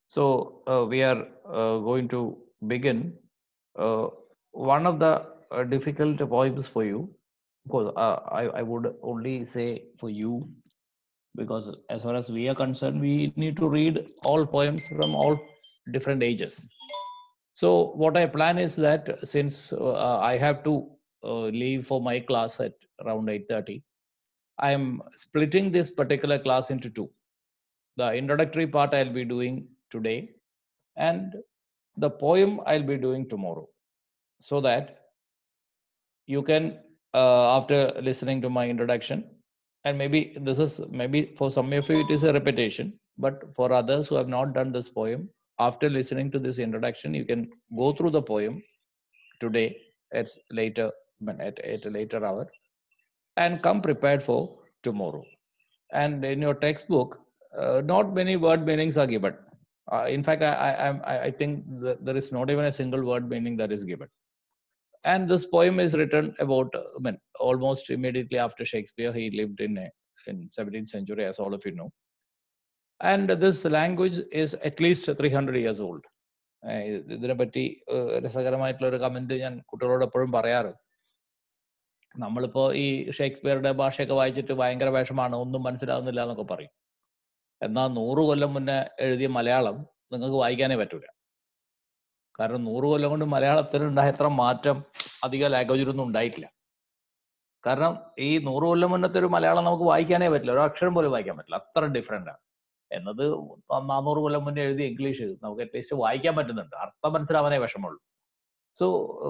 So we are going to begin uh, one of the difficult poems for you. Of course, I would only say for you because as far as we are concerned, we need to read all poems from all different ages. So what I plan is that since I have to leave for my class at around 8:30, I am splitting this particular class into two. The introductory part I'll be doing today, and the poem I'll be doing tomorrow, so that you can, after listening to my introduction, and maybe this is maybe for some of you it is a repetition, but for others who have not done this poem, after listening to this introduction, you can go through the poem today at later at a later hour and come prepared for tomorrow. And in your textbook, not many word meanings are given. In fact, I think that there is not even a single word meaning that is given. And this poem is written about, I mean, almost immediately after Shakespeare. He lived in 17th century, as all of you know. And this language is at least 300 years old. ഇതിനെപ്പറ്റി രസകരമായിട്ടുള്ള ഒരു comment ഞാൻ കുട്ടികളോട് എപ്പോഴും പറയാറ്. നമ്മളിപ്പോ ഈ ഷേക്സ്പിയറുടെ ഭാഷയൊക്കെ വായിച്ചിട്ട് ഭയങ്കര വിഷമാണ്, ഒന്നും മനസ്സിലാവുന്നില്ല എന്നൊക്കെ പറയും. എന്നാൽ 100 കൊല്ലം മുന്നേ എഴുതിയ മലയാളം നിങ്ങൾക്ക് വായിക്കാനേ പറ്റൂല. കാരണം 100 കൊല്ലം കൊണ്ട് മലയാളത്തിന് ഉണ്ടായ എത്ര മാറ്റം അധിക ലാംഗ്വേജിലൊന്നും ഉണ്ടായിട്ടില്ല. കാരണം ഈ 100 കൊല്ലം മുന്നത്തെ ഒരു മലയാളം നമുക്ക് വായിക്കാനേ പറ്റില്ല, ഒരു അക്ഷരം പോലും വായിക്കാൻ പറ്റില്ല, അത്ര ഡിഫറെന്റ് ആണ്. എന്നത് 400 കൊല്ലം മുന്നേ എഴുതിയ ഇംഗ്ലീഷ് നമുക്ക് അറ്റ്ലീസ്റ്റ് വായിക്കാൻ പറ്റുന്നുണ്ട്, അർത്ഥം മനസ്സിലാവാനേ വിഷമമുള്ളൂ. So,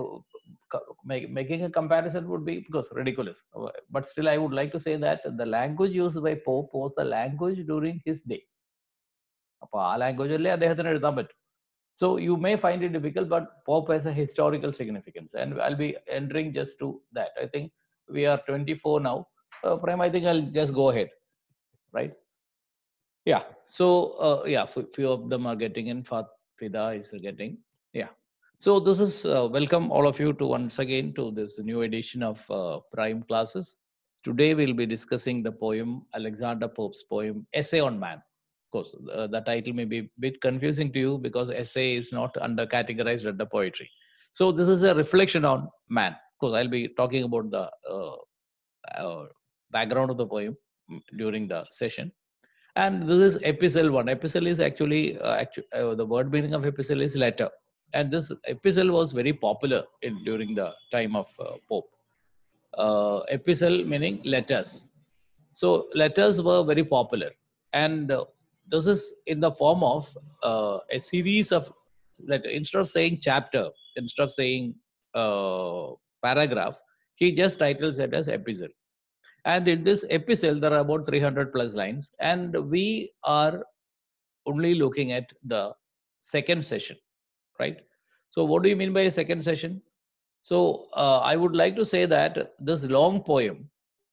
making a comparison would be, because ridiculous. But still, I would like to say that the language used by Pope was the language during his day. അപ്പോൾ ആ ലാംഗ്വേജല്ലേ അദ്ദേഹത്തിന് എഴുതാൻ പറ്റും. So you may find it difficult, but Pope has a historical significance, and I'll be entering just to that. I think we are 24 now. Prem, I think I'll just go ahead, right? Yeah. So yeah, few of them are getting in. Fida is getting. Yeah. So this is welcome all of you to once again to this new edition of Prime Classes. Today we'll be discussing the poem Alexander Pope's poem Essay on Man. Of course, the title may be a bit confusing to you because essay is not under categorized under poetry. So this is a reflection on man. Of course, I'll be talking about the uh, background of the poem during the session. And this is epistle one. Epistle is actually, the word meaning of epistle is letter. And this epistle was very popular during the time of Pope. Epistle meaning letters. So letters were very popular. And this is in the form of a series of letters. Instead of saying chapter, instead of saying paragraph, he just titles it as epistle. And in this epistle, there are about 300 plus lines, and we are only looking at the second session, right? So, what do you mean by a second session? So, I would like to say that this long poem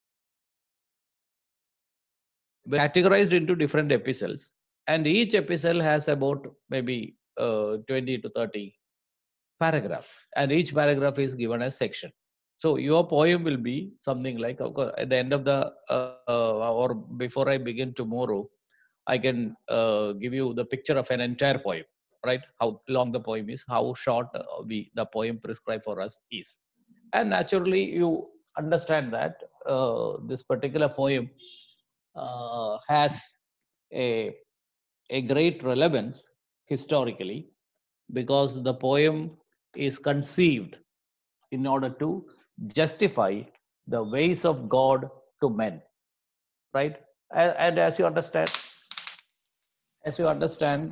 categorized into different epistles, and each epistle has about maybe 20 to 30 paragraphs, and each paragraph is given as section. So your poem will be something like, of course, at the end of the or before I begin tomorrow, I can give you the picture of an entire poem, right? How long the poem is, how short the poem prescribed for us is, and naturally you understand that this particular poem has a a great relevance historically, because the poem is conceived in order to justify the ways of God to men, right? And as you understand,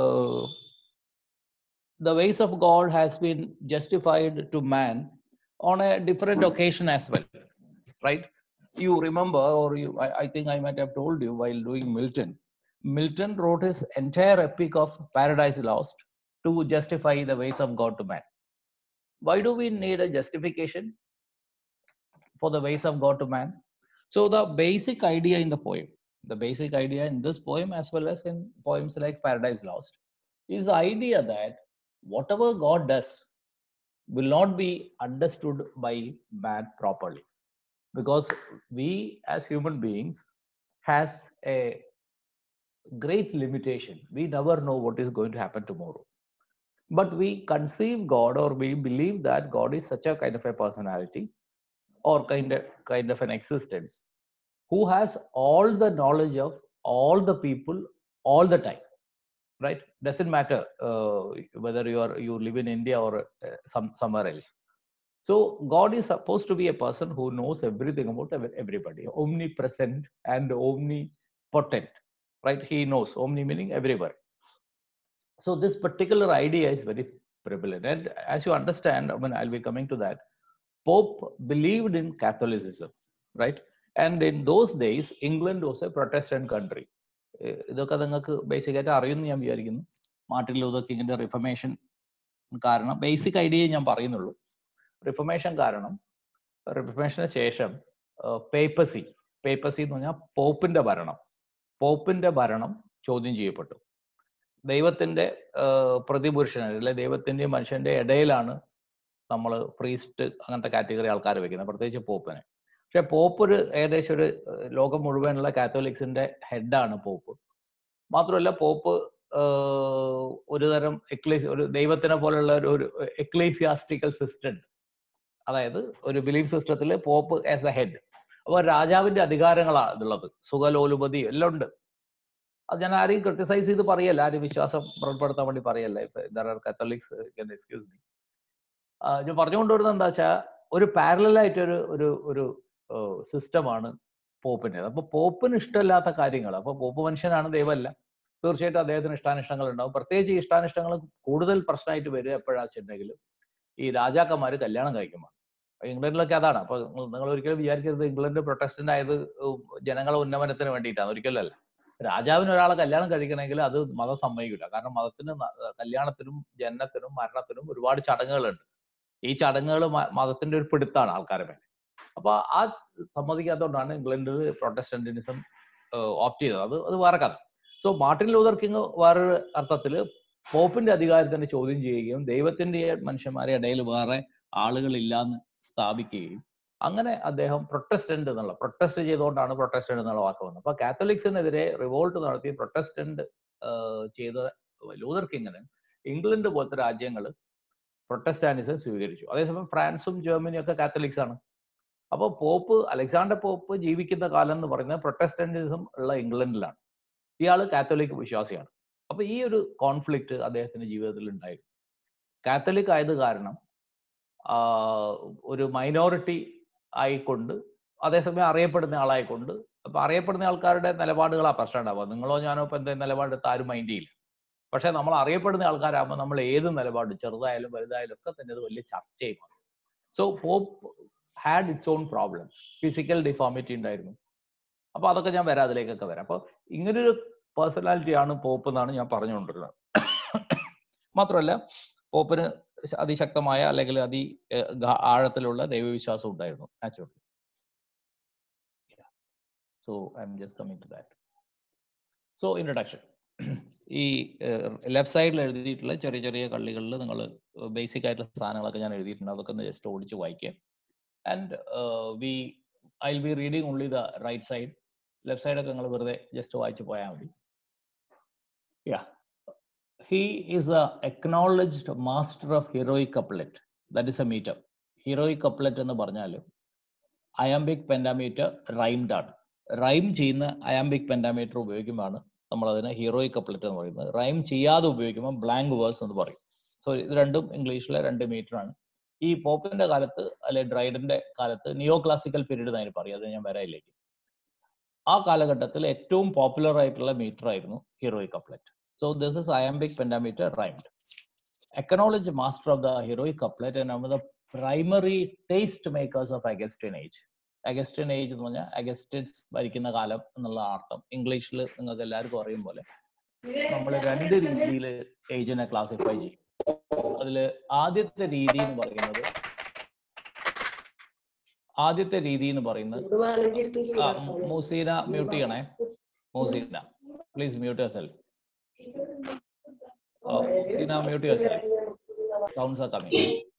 the ways of God has been justified to man on a different occasion as well, right? You remember, or I think I might have told you while doing Milton. Milton wrote his entire epic of Paradise Lost to justify the ways of God to man. Why do we need a justification for the ways of God to man? So the basic idea in the poem, the basic idea in this poem as well as in poems like Paradise Lost, is the idea that whatever God does will not be understood by man properly, because we as human beings has a great limitation. We never know what is going to happen tomorrow. But we conceive God, or we believe that God is such a kind of a personality, or kind of an existence, who has all the knowledge of all the people all the time, right? Doesn't matter whether you live in India or somewhere else. So God is supposed to be a person who knows everything about everybody, omnipresent and omnipotent, right? He knows, omni meaning everywhere. So this particular idea is very prevalent. And as you understand, I mean, I'll be coming to that. Pope believed in Catholicism, right? And in those days, England was a Protestant country. ഇതൊക്കെ നിങ്ങൾക്ക് basic ആയിട്ട് അറിയുമെന്ന് ഞാൻ വിചാരിക്കുന്നു. Martin Luther കിങ്ങിന്റെ reformation കാരണം basic idea ഞാൻ പറയുന്നുള്ളൂ. റിഫർമേഷൻ കാരണം, റിഫർമേഷന് ശേഷം പേപ്പസി എന്ന് പറഞ്ഞാൽ പോപ്പിന്റെ ഭരണം ചോദ്യം ചെയ്യപ്പെട്ടു. ദൈവത്തിന്റെ പ്രതിപുരുഷനാണ്, അല്ലെ ദൈവത്തിന്റെ മനുഷ്യന്റെ ഇടയിലാണ് നമ്മൾ പ്രീസ്റ്റ് അങ്ങനത്തെ കാറ്റഗറി ആൾക്കാർ വെക്കുന്നത്, പ്രത്യേകിച്ച് പോപ്പിനെ. പക്ഷെ പോപ്പ് ഒരു ഏകദേശം ഒരു ലോകം മുഴുവനുള്ള കാത്തോലിക്സിന്റെ ഹെഡാണ് പോപ്പ്. മാത്രമല്ല പോപ്പ് ഒരു തരം ഒരു ദൈവത്തിനെ പോലുള്ള ഒരു എക്ലേസിയാസ്റ്റിക്കൽ സിസ്റ്റം, അതായത് ഒരു ബിലീഫ് സിസ്റ്റത്തിൽ പോപ്പ് ആസ് എ ഹെഡ്. അപ്പോൾ രാജാവിന്റെ അധികാരങ്ങളാണ് ഇതുള്ളത്, സുഖലോലുപതി എല്ലാം ഉണ്ട്. അത് ഞാൻ ആരെയും ക്രിട്ടിസൈസ് ചെയ്ത് പറയല്ല, ആരും വിശ്വാസം പുറപ്പെടുത്താൻ വേണ്ടി പറയല്ല. Catholics excuse me. ഞാൻ പറഞ്ഞുകൊണ്ടുവരുന്നത് എന്താ വെച്ചാൽ, ഒരു പാരലായിട്ട് ഒരു സിസ്റ്റമാണ് പോപ്പിൻ്റെ. അപ്പോൾ പോപ്പിന് ഇഷ്ടമില്ലാത്ത കാര്യങ്ങൾ, അപ്പോൾ പോപ്പ് മനുഷ്യനാണ്, ദൈവമല്ല, തീർച്ചയായിട്ടും അദ്ദേഹത്തിന് ഇഷ്ടാനിഷ്ടങ്ങൾ ഉണ്ടാവും. പ്രത്യേകിച്ച് ഈ ഇഷ്ടാനിഷ്ടങ്ങൾ കൂടുതൽ പ്രശ്നമായിട്ട് വരിക എപ്പോഴാണെന്ന് വെച്ചിട്ടുണ്ടെങ്കിൽ ഈ രാജാക്കന്മാർ കല്യാണം കഴിക്കുമ്പോൾ. ഇംഗ്ലണ്ടിലൊക്കെ അതാണ്. അപ്പൊ നിങ്ങൾ ഒരിക്കലും വിചാരിക്കരുത് ഇംഗ്ലണ്ട് പ്രൊട്ടസ്റ്റന്റ് ആയത് ജനങ്ങളെ ഉന്നമനത്തിന് വേണ്ടിയിട്ടാണ്, ഒരിക്കലല്ല. രാജാവിന് ഒരാളെ കല്യാണം കഴിക്കണമെങ്കിൽ അത് മതം സമ്മതിക്കില്ല. കാരണം മതത്തിന് കല്യാണത്തിനും ജനനത്തിനും മരണത്തിനും ഒരുപാട് ചടങ്ങുകളുണ്ട്. ഈ ചടങ്ങുകൾ മതത്തിന്റെ ഒരു പിടുത്താണ് ആൾക്കാരെ മേലെ. അപ്പൊ ആ സമ്മതിക്കാത്തതുകൊണ്ടാണ് ഇംഗ്ലണ്ടിൽ പ്രൊട്ടസ്റ്റന്റിനിസം ഓപ്റ്റ് ചെയ്തത്. അത് വേറെ കഥ. സോ മാർട്ടിൻ ലൂതർ കിങ് വേറൊരു അർത്ഥത്തിൽ പോപ്പിന്റെ അധികാരത്തിനെ ചോദ്യം ചെയ്യുകയും ദൈവത്തിന്റെ മനുഷ്യന്മാരെ ഇടയിൽ വേറെ ആളുകളില്ലാന്ന് സ്ഥാപിക്കുകയും, അങ്ങനെ അദ്ദേഹം പ്രൊട്ടസ്റ്റ് ചെയ്തുകൊണ്ടാണ് പ്രൊട്ടസ്റ്റന്റ് എന്നുള്ള വാക്ക് വന്നത്. അപ്പൊ കാത്തലിക്സിനെതിരെ റിവോൾട്ട് നടത്തി പ്രൊട്ടസ്റ്റന്റ് ചെയ്ത ലൂതർ കിങ്ങിന് ഇംഗ്ലണ്ട് പോലത്തെ രാജ്യങ്ങൾ പ്രൊട്ടസ്റ്റാനിസം സ്വീകരിച്ചു. അതേസമയം ഫ്രാൻസും ജർമ്മനിയും ഒക്കെ കാത്തലിക്സ് ആണ്. അപ്പോൾ അലക്സാണ്ടർ പോപ്പ് ജീവിക്കുന്ന കാലം എന്ന് പറയുന്നത് പ്രൊട്ടസ്റ്റന്റിസം ഉള്ള ഇംഗ്ലണ്ടിലാണ്. ഇയാൾ കാത്തലിക് വിശ്വാസിയാണ്. അപ്പൊ ഈ ഒരു കോൺഫ്ലിക്റ്റ് അദ്ദേഹത്തിന്റെ ജീവിതത്തിൽ ഉണ്ടായിരുന്നു. കാത്തലിക് ആയത് കാരണം ഒരു മൈനോറിറ്റി ആയിക്കൊണ്ട്, അതേസമയം അറിയപ്പെടുന്ന ആളായിക്കൊണ്ട്, അപ്പൊ അറിയപ്പെടുന്ന ആൾക്കാരുടെ നിലപാടുകളാണ് പ്രശ്നം ഉണ്ടാവുക. നിങ്ങളോ ഞാനോ ഇപ്പൊ എന്താ നിലപാടെടുത്ത് ആരും മൈൻഡ് ചെയ്യില്ല. പക്ഷെ നമ്മൾ അറിയപ്പെടുന്ന ആൾക്കാരാകുമ്പോൾ നമ്മൾ ഏത് നിലപാടും, ചെറുതായാലും വലുതായാലും ഒക്കെ തന്നെ അത് വലിയ ചർച്ചയും മാറും. So Pope had its own problems. Physical deformity ഉണ്ടായിരുന്നു. അപ്പൊ അതൊക്കെ ഞാൻ വരാം, അതിലേക്കൊക്കെ വരാം. അപ്പൊ ഇങ്ങനൊരു പേഴ്സണാലിറ്റിയാണ് പോപ്പ് എന്നാണ് ഞാൻ പറഞ്ഞുകൊണ്ടിരുന്നത്. മാത്രമല്ല പോപ്പിന് അതിശക്തമായ അല്ലെങ്കിൽ ആഴത്തിലുള്ള ദൈവവിശ്വാസം ഉണ്ടായിരുന്നു, naturally. So I'm just coming to that. So introduction. ഈ ലെഫ്റ്റ് സൈഡിൽ എഴുതിയിട്ടുള്ള ചെറിയ ചെറിയ കള്ളികളിൽ നിങ്ങൾ ബേസിക് ആയിട്ടുള്ള സാധനങ്ങളൊക്കെ ഞാൻ എഴുതിയിട്ടുണ്ട്. അതൊക്കെ ഒന്ന് ജസ്റ്റ് ഓടിച്ച് വായിക്കാം. And I will be reading only the right side. Left സൈഡൊക്കെ നിങ്ങൾ വെറുതെ ജസ്റ്റ് വായിച്ച് പോയാൽ മതി. He is an acknowledged master of heroic couplet. That is a meter. Heroic couplet എന്ന് പറഞ്ഞാൽ അയാംബിക് പെൻഡാമീറ്റർ റൈംഡ് ആണ്. റൈം ചെയ്യുന്ന അയാംബിക് പെൻഡാമീറ്റർ ഉപയോഗിക്കുമ്പോഴാണ് നമ്മൾ അതിനെ ഹീറോയിക് കപ്ലറ്റ് എന്ന് പറയുന്നത്. റൈം ചെയ്യാതെ ഉപയോഗിക്കുമ്പോൾ ബ്ലാങ്ക് വേഴ്സ് എന്ന് പറയും. സോ ഇത് രണ്ടും ഇംഗ്ലീഷിലെ 2 മീറ്ററാണ്. ഈ പോപ്പിന്റെ കാലത്ത് അല്ലെ ഡ്രൈഡന്റെ കാലത്ത് നിയോ ക്ലാസിക്കൽ പീരീഡ് എന്നാണ് പറയും. അത് ഞാൻ വരാനിലേക്ക്. ആ കാലഘട്ടത്തിൽ ഏറ്റവും പോപ്പുലർ ആയിട്ടുള്ള മീറ്റർ ആയിരുന്നു heroic couplet. So this is iambic pentameter rhymed. Acknowledged master of the heroic couplet and one of the primary taste makers of Augustan age. Augustan age എന്ന് പറഞ്ഞാൽ അഗസ്റ്റസ് ഭരിക്കുന്ന കാലം എന്നുള്ള അർത്ഥം. ഇംഗ്ലീഷിൽ നിങ്ങൾക്ക് എല്ലാവർക്കും അറിയും പോലെ നമ്മൾ 2 രീതിയിൽ ഏജിനെ ക്ലാസിഫൈ ചെയ്യും. അതിൽ ആദ്യത്തെ രീതി എന്ന് പറയുന്നത് മൂസീന മ്യൂട്ട് ചെയ്യണേ. മൂസീന please mute yourself. Sina, mute yourself. Sounds are coming.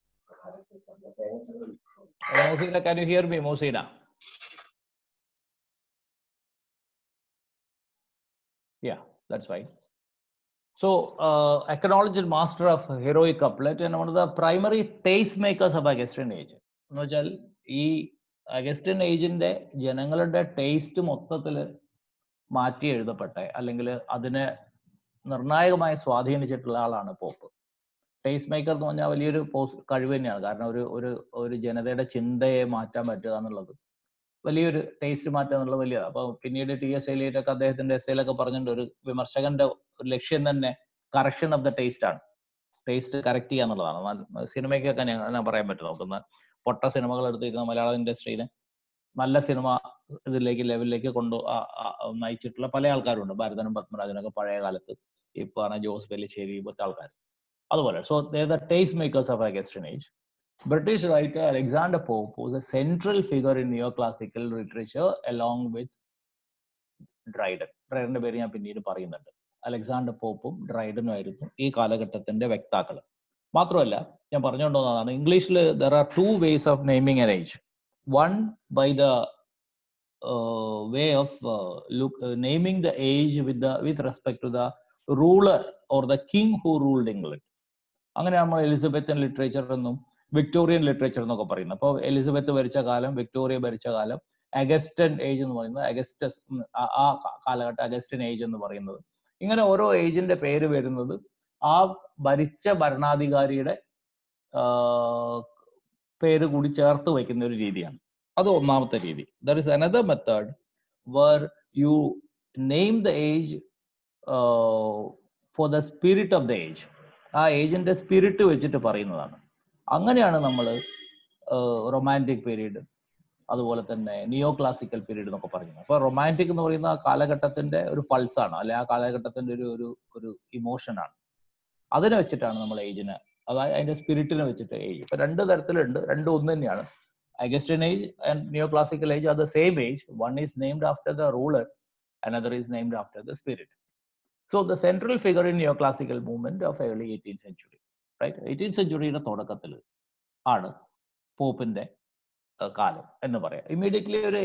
Mosina, can you hear me, Mosina? Yeah. That's fine. So, acknowledged master of heroic couplet and one of the primary tastemakers of Augustan age. എന്ന് വെച്ചാൽ ഈ Augustine ഏജിന്റെ ജനങ്ങളുടെ taste മൊത്തത്തിൽ മാറ്റി എഴുതപ്പെട്ട അല്ലെങ്കിൽ അതിനെ നിർണായകമായി സ്വാധീനിച്ചിട്ടുള്ള ആളാണ് പോപ്പ്. ടേസ്റ്റ് മേക്കർ എന്ന് പറഞ്ഞാൽ വലിയൊരു കഴിവ് തന്നെയാണ്. കാരണം ഒരു ജനതയുടെ ചിന്തയെ മാറ്റാൻ പറ്റുക എന്നുള്ളത് വലിയൊരു ടേസ്റ്റ് മാറ്റുക എന്നുള്ളത് വലിയ. അപ്പോൾ പിന്നീട് TS എലിയറ്റൊക്കെ അദ്ദേഹത്തിന്റെ എസ്സേലൊക്കെ പറഞ്ഞിട്ടുണ്ട്, ഒരു വിമർശകന്റെ ഒരു ലക്ഷ്യം തന്നെ കറക്ഷൻ ഓഫ് ദ ടേസ്റ്റ് ആണ്. ടേസ്റ്റ് കറക്റ്റ് ചെയ്യുക എന്നുള്ളതാണ്. സിനിമയ്ക്കൊക്കെ ഞാൻ പറയാൻ പറ്റും. നോക്കുന്ന പൊട്ട സിനിമകൾ എടുത്തിരിക്കുന്ന മലയാള ഇൻഡസ്ട്രിയിലെ നല്ല സിനിമ ഇതിലേക്ക് ലെവലിലേക്ക് നയിച്ചിട്ടുള്ള പല ആൾക്കാരുണ്ട്. ഭരതനും പത്മരാജനൊക്കെ പഴയ കാലത്ത്, ഇപ്പൊ ആണ് ജോസ് പെല്ലിശ്ശേരി പോലത്തെ ആൾക്കാർ. അതുപോലെ so they the taste makers of Augustan age. British writer Alexander Pope was a central figure in neoclassical literature along with Dryden. ഡ്രൈഡന്റെ പേര് ഞാൻ പിന്നീട് പറയുന്നുണ്ട്. അലക്സാണ്ടർ പോപ്പും ഡ്രൈഡനും ആയിരുന്നു ഈ കാലഘട്ടത്തിന്റെ വക്താക്കൾ. മാത്രമല്ല ഞാൻ പറഞ്ഞുകൊണ്ടുവന്നതാണ്, ഇംഗ്ലീഷിൽ there are two ways of naming an age. One by the way of naming the age with respect to the ruler or the king who ruled England. അങ്ങനെ നമ്മൾ എലിസബത്തൻ ലിറ്ററേച്ചർ എന്നും വിക്ടോറിയൻ ലിറ്ററേച്ചർ എന്നൊക്കെ പറയുന്നത്. അപ്പോൾ Elizabeth ഭരിച്ച കാലം, Victoria ഭരിച്ച കാലം, അഗസ്റ്റൻ ഏജ് എന്ന് പറയുന്നത്, അഗസ്റ്റസ് ആ കാലഘട്ടം അഗസ്റ്റൻ ഏജ് എന്ന് പറയുന്നത്. ഇങ്ങനെ ഓരോ ഏജിന്റെ പേര് വരുന്നത് ആ ഭരിച്ച ഭരണാധികാരിയുടെ പേര് കൂടി ചേർത്ത് വയ്ക്കുന്ന ഒരു രീതിയാണ്. അത് ഒന്നാമത്തെ രീതി. There is another method where you name the age for the spirit of the age. ആ ഏജിന്റെ സ്പിരിറ്റ് വെച്ചിട്ട് പറയുന്നതാണ്. അങ്ങനെയാണ് നമ്മൾ റൊമാൻറ്റിക് പീരീഡ്, അതുപോലെ തന്നെ നിയോ ക്ലാസിക്കൽ പീരീഡ് എന്നൊക്കെ പറയുന്നത്. അപ്പോൾ റൊമാൻറ്റിക് എന്ന് പറയുന്ന ആ കാലഘട്ടത്തിന്റെ ഒരു പൾസാണ്, അല്ലെ ആ കാലഘട്ടത്തിന്റെ ഒരു ഇമോഷനാണ്. അതിനെ വെച്ചിട്ടാണ് നമ്മൾ ഏജിനെ, അതായത് അതിന്റെ സ്പിരിറ്റിനെ വെച്ചിട്ട് ഏജ്. ഇപ്പൊ രണ്ട് തരത്തിലുണ്ട്, രണ്ടും ഒന്ന് തന്നെയാണ്. Augustan age and neo classical age are the same age. One is named after the ruler, another is named after the spirit. So the central figure in neoclassical movement of early 18th century, right? 18th centuryയുടെ തുടക്കത്തിൽ ആണ് പോപ്പിന്റെ കാലം എന്ന് പറയാം. Immediately ഒരു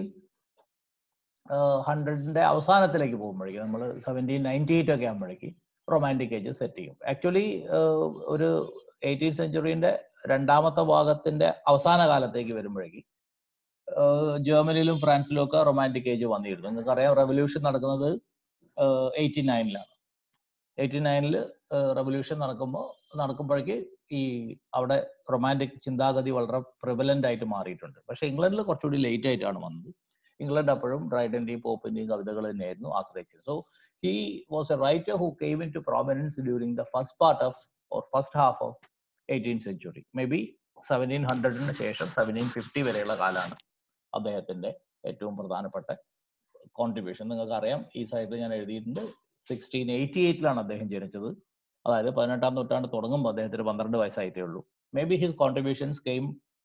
1800ന്റെ അവസാനത്തിലേക്ക് പോകുമ്പോഴേക്കും, നമ്മൾ 1798 ഒക്കെ ആകുമ്പോഴേക്കും റൊമാൻറ്റിക് ഏജ് സെറ്റ് ചെയ്യും. ആക്ച്വലി ഒരു 18th സെഞ്ചുറിന്റെ രണ്ടാമത്തെ ഭാഗത്തിന്റെ അവസാന കാലത്തേക്ക് വരുമ്പോഴേക്കും ജർമ്മനിയിലും ഫ്രാൻസിലും ഒക്കെ റൊമാൻറ്റിക് ഏജ് വന്നിരുന്നു. നിങ്ങൾക്കറിയാം, റെവല്യൂഷൻ നടക്കുന്നത് 89ലാണ്. 89ൽ റെവല്യൂഷൻ നടക്കുമ്പോഴേക്ക് ഈ അവിടെ റൊമാൻറ്റിക് ചിന്താഗതി വളരെ പ്രിവലന്റ് ആയിട്ട് മാറിയിട്ടുണ്ട്. പക്ഷെ ഇംഗ്ലണ്ടിൽ കുറച്ചുകൂടി ലേറ്റ് ആയിട്ടാണ് വന്നത്. ഇംഗ്ലണ്ട് അപ്പോഴും ഡ്രൈഡന്റെയും പോപ്പിന്റെയും കവിതകൾ തന്നെയായിരുന്നു ആശ്രയിച്ചത്. So he was a writer who came in to prominence during the first half of 18th century. Maybe 1700ന് ശേഷം 1750 വരെയുള്ള കാലമാണ് അദ്ദേഹത്തിന്റെ ഏറ്റവും പ്രധാനപ്പെട്ട കോൺട്രിബ്യൂഷൻ. നിങ്ങൾക്ക് അറിയാം, ഈ സൈഡിൽ ഞാൻ എഴുതിയിട്ടുണ്ട്, 1688ലാണ് അദ്ദേഹം ജനിച്ചത്. അതായത് 18ാം നൂറ്റാണ്ട് തുടങ്ങുമ്പോൾ അദ്ദേഹത്തിന് 12 വയസ്സായിട്ടേ ഉള്ളൂ. Maybe his contributions came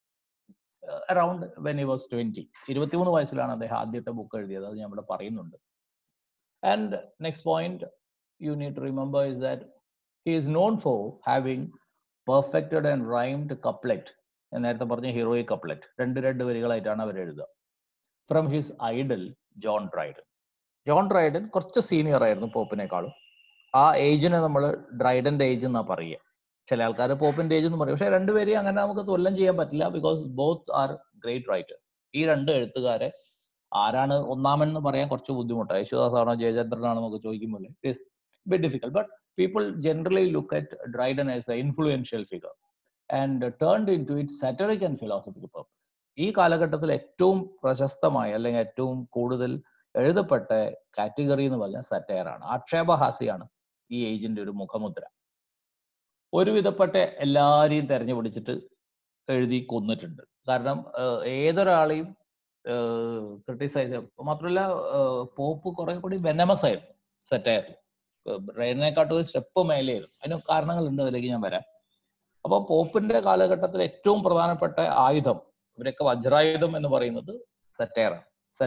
around when he was 20. 23 വയസ്സിലാണ് അദ്ദേഹം ആദ്യത്തെ ബുക്ക് എഴുതിയത്. അത് ഞാൻ ഇവിടെ പറയുന്നുണ്ട്. And next point you need to remember is that he is known for having perfected and rhymed couplet. ഞാൻ നേരത്തെ പറഞ്ഞ ഹീറോയിക് കപ്ലെറ്റ് രണ്ട് വരികളായിട്ടാണ് അവർ എഴുതുക. From his idol John Dryden. John Dryden കുറച്ച് സീനിയർ ആയിരുന്നു പോപ്പിനേക്കാളും. ആ ഏജിനെ നമ്മൾ ഡ്രൈഡന്റെ ഏജ് എന്നാ പറയുക. ചില ആൾക്കാർ പോപ്പിന്റെ ഏജ് എന്ന് പറയും. പക്ഷെ രണ്ടുപേരെയും അങ്ങനെ നമുക്ക് തുലനം ചെയ്യാൻ പറ്റില്ല, because both are great writers. ഈ രണ്ട് എഴുത്തുകാരെ ആരാണ് ഒന്നാമൻ എന്ന് പറയാൻ കുറച്ച് ബുദ്ധിമുട്ടാണ്. യേശുദാസാണോ ജയചന്ദ്രനാണോ നമുക്ക് ചോദിക്കുമ്പോൾ it's bit difficult. But people generally look at Dryden as a influential figure and turned in to it satiric and philosophical purpose. ഈ കാലഘട്ടത്തിൽ ഏറ്റവും പ്രശസ്തമായ അല്ലെങ്കിൽ ഏറ്റവും കൂടുതൽ എഴുതപ്പെട്ട കാറ്റഗറി എന്ന് പറഞ്ഞാൽ സറ്റയറാണ്, ആക്ഷേപഹാസ്യമാണ് ഈ ഏജിന്റെ ഒരു മുഖമുദ്ര. ഒരുവിധപ്പെട്ട എല്ലാവരെയും തെരഞ്ഞു പിടിച്ചിട്ട് എഴുതി കൊന്നിട്ടുണ്ട്. കാരണം ഏതൊരാളെയും ക്രിട്ടിസൈസ്, മാത്രമല്ല പോപ്പ് കുറെ കൂടി വെനമസ് ആയിരുന്നു സറ്റയറിൽ. റെയിനെക്കാട്ടും ഒരു സ്റ്റെപ്പ് മേലെയായിരുന്നു. അതിന് കാരണങ്ങളുണ്ട്, അതിലേക്ക് ഞാൻ വരാം. അപ്പോൾ പോപ്പിന്റെ കാലഘട്ടത്തിൽ ഏറ്റവും പ്രധാനപ്പെട്ട ആയുധം, ഇവരൊക്കെ വജ്രായുധം എന്ന് പറയുന്നത് സറ്റയറാണ്.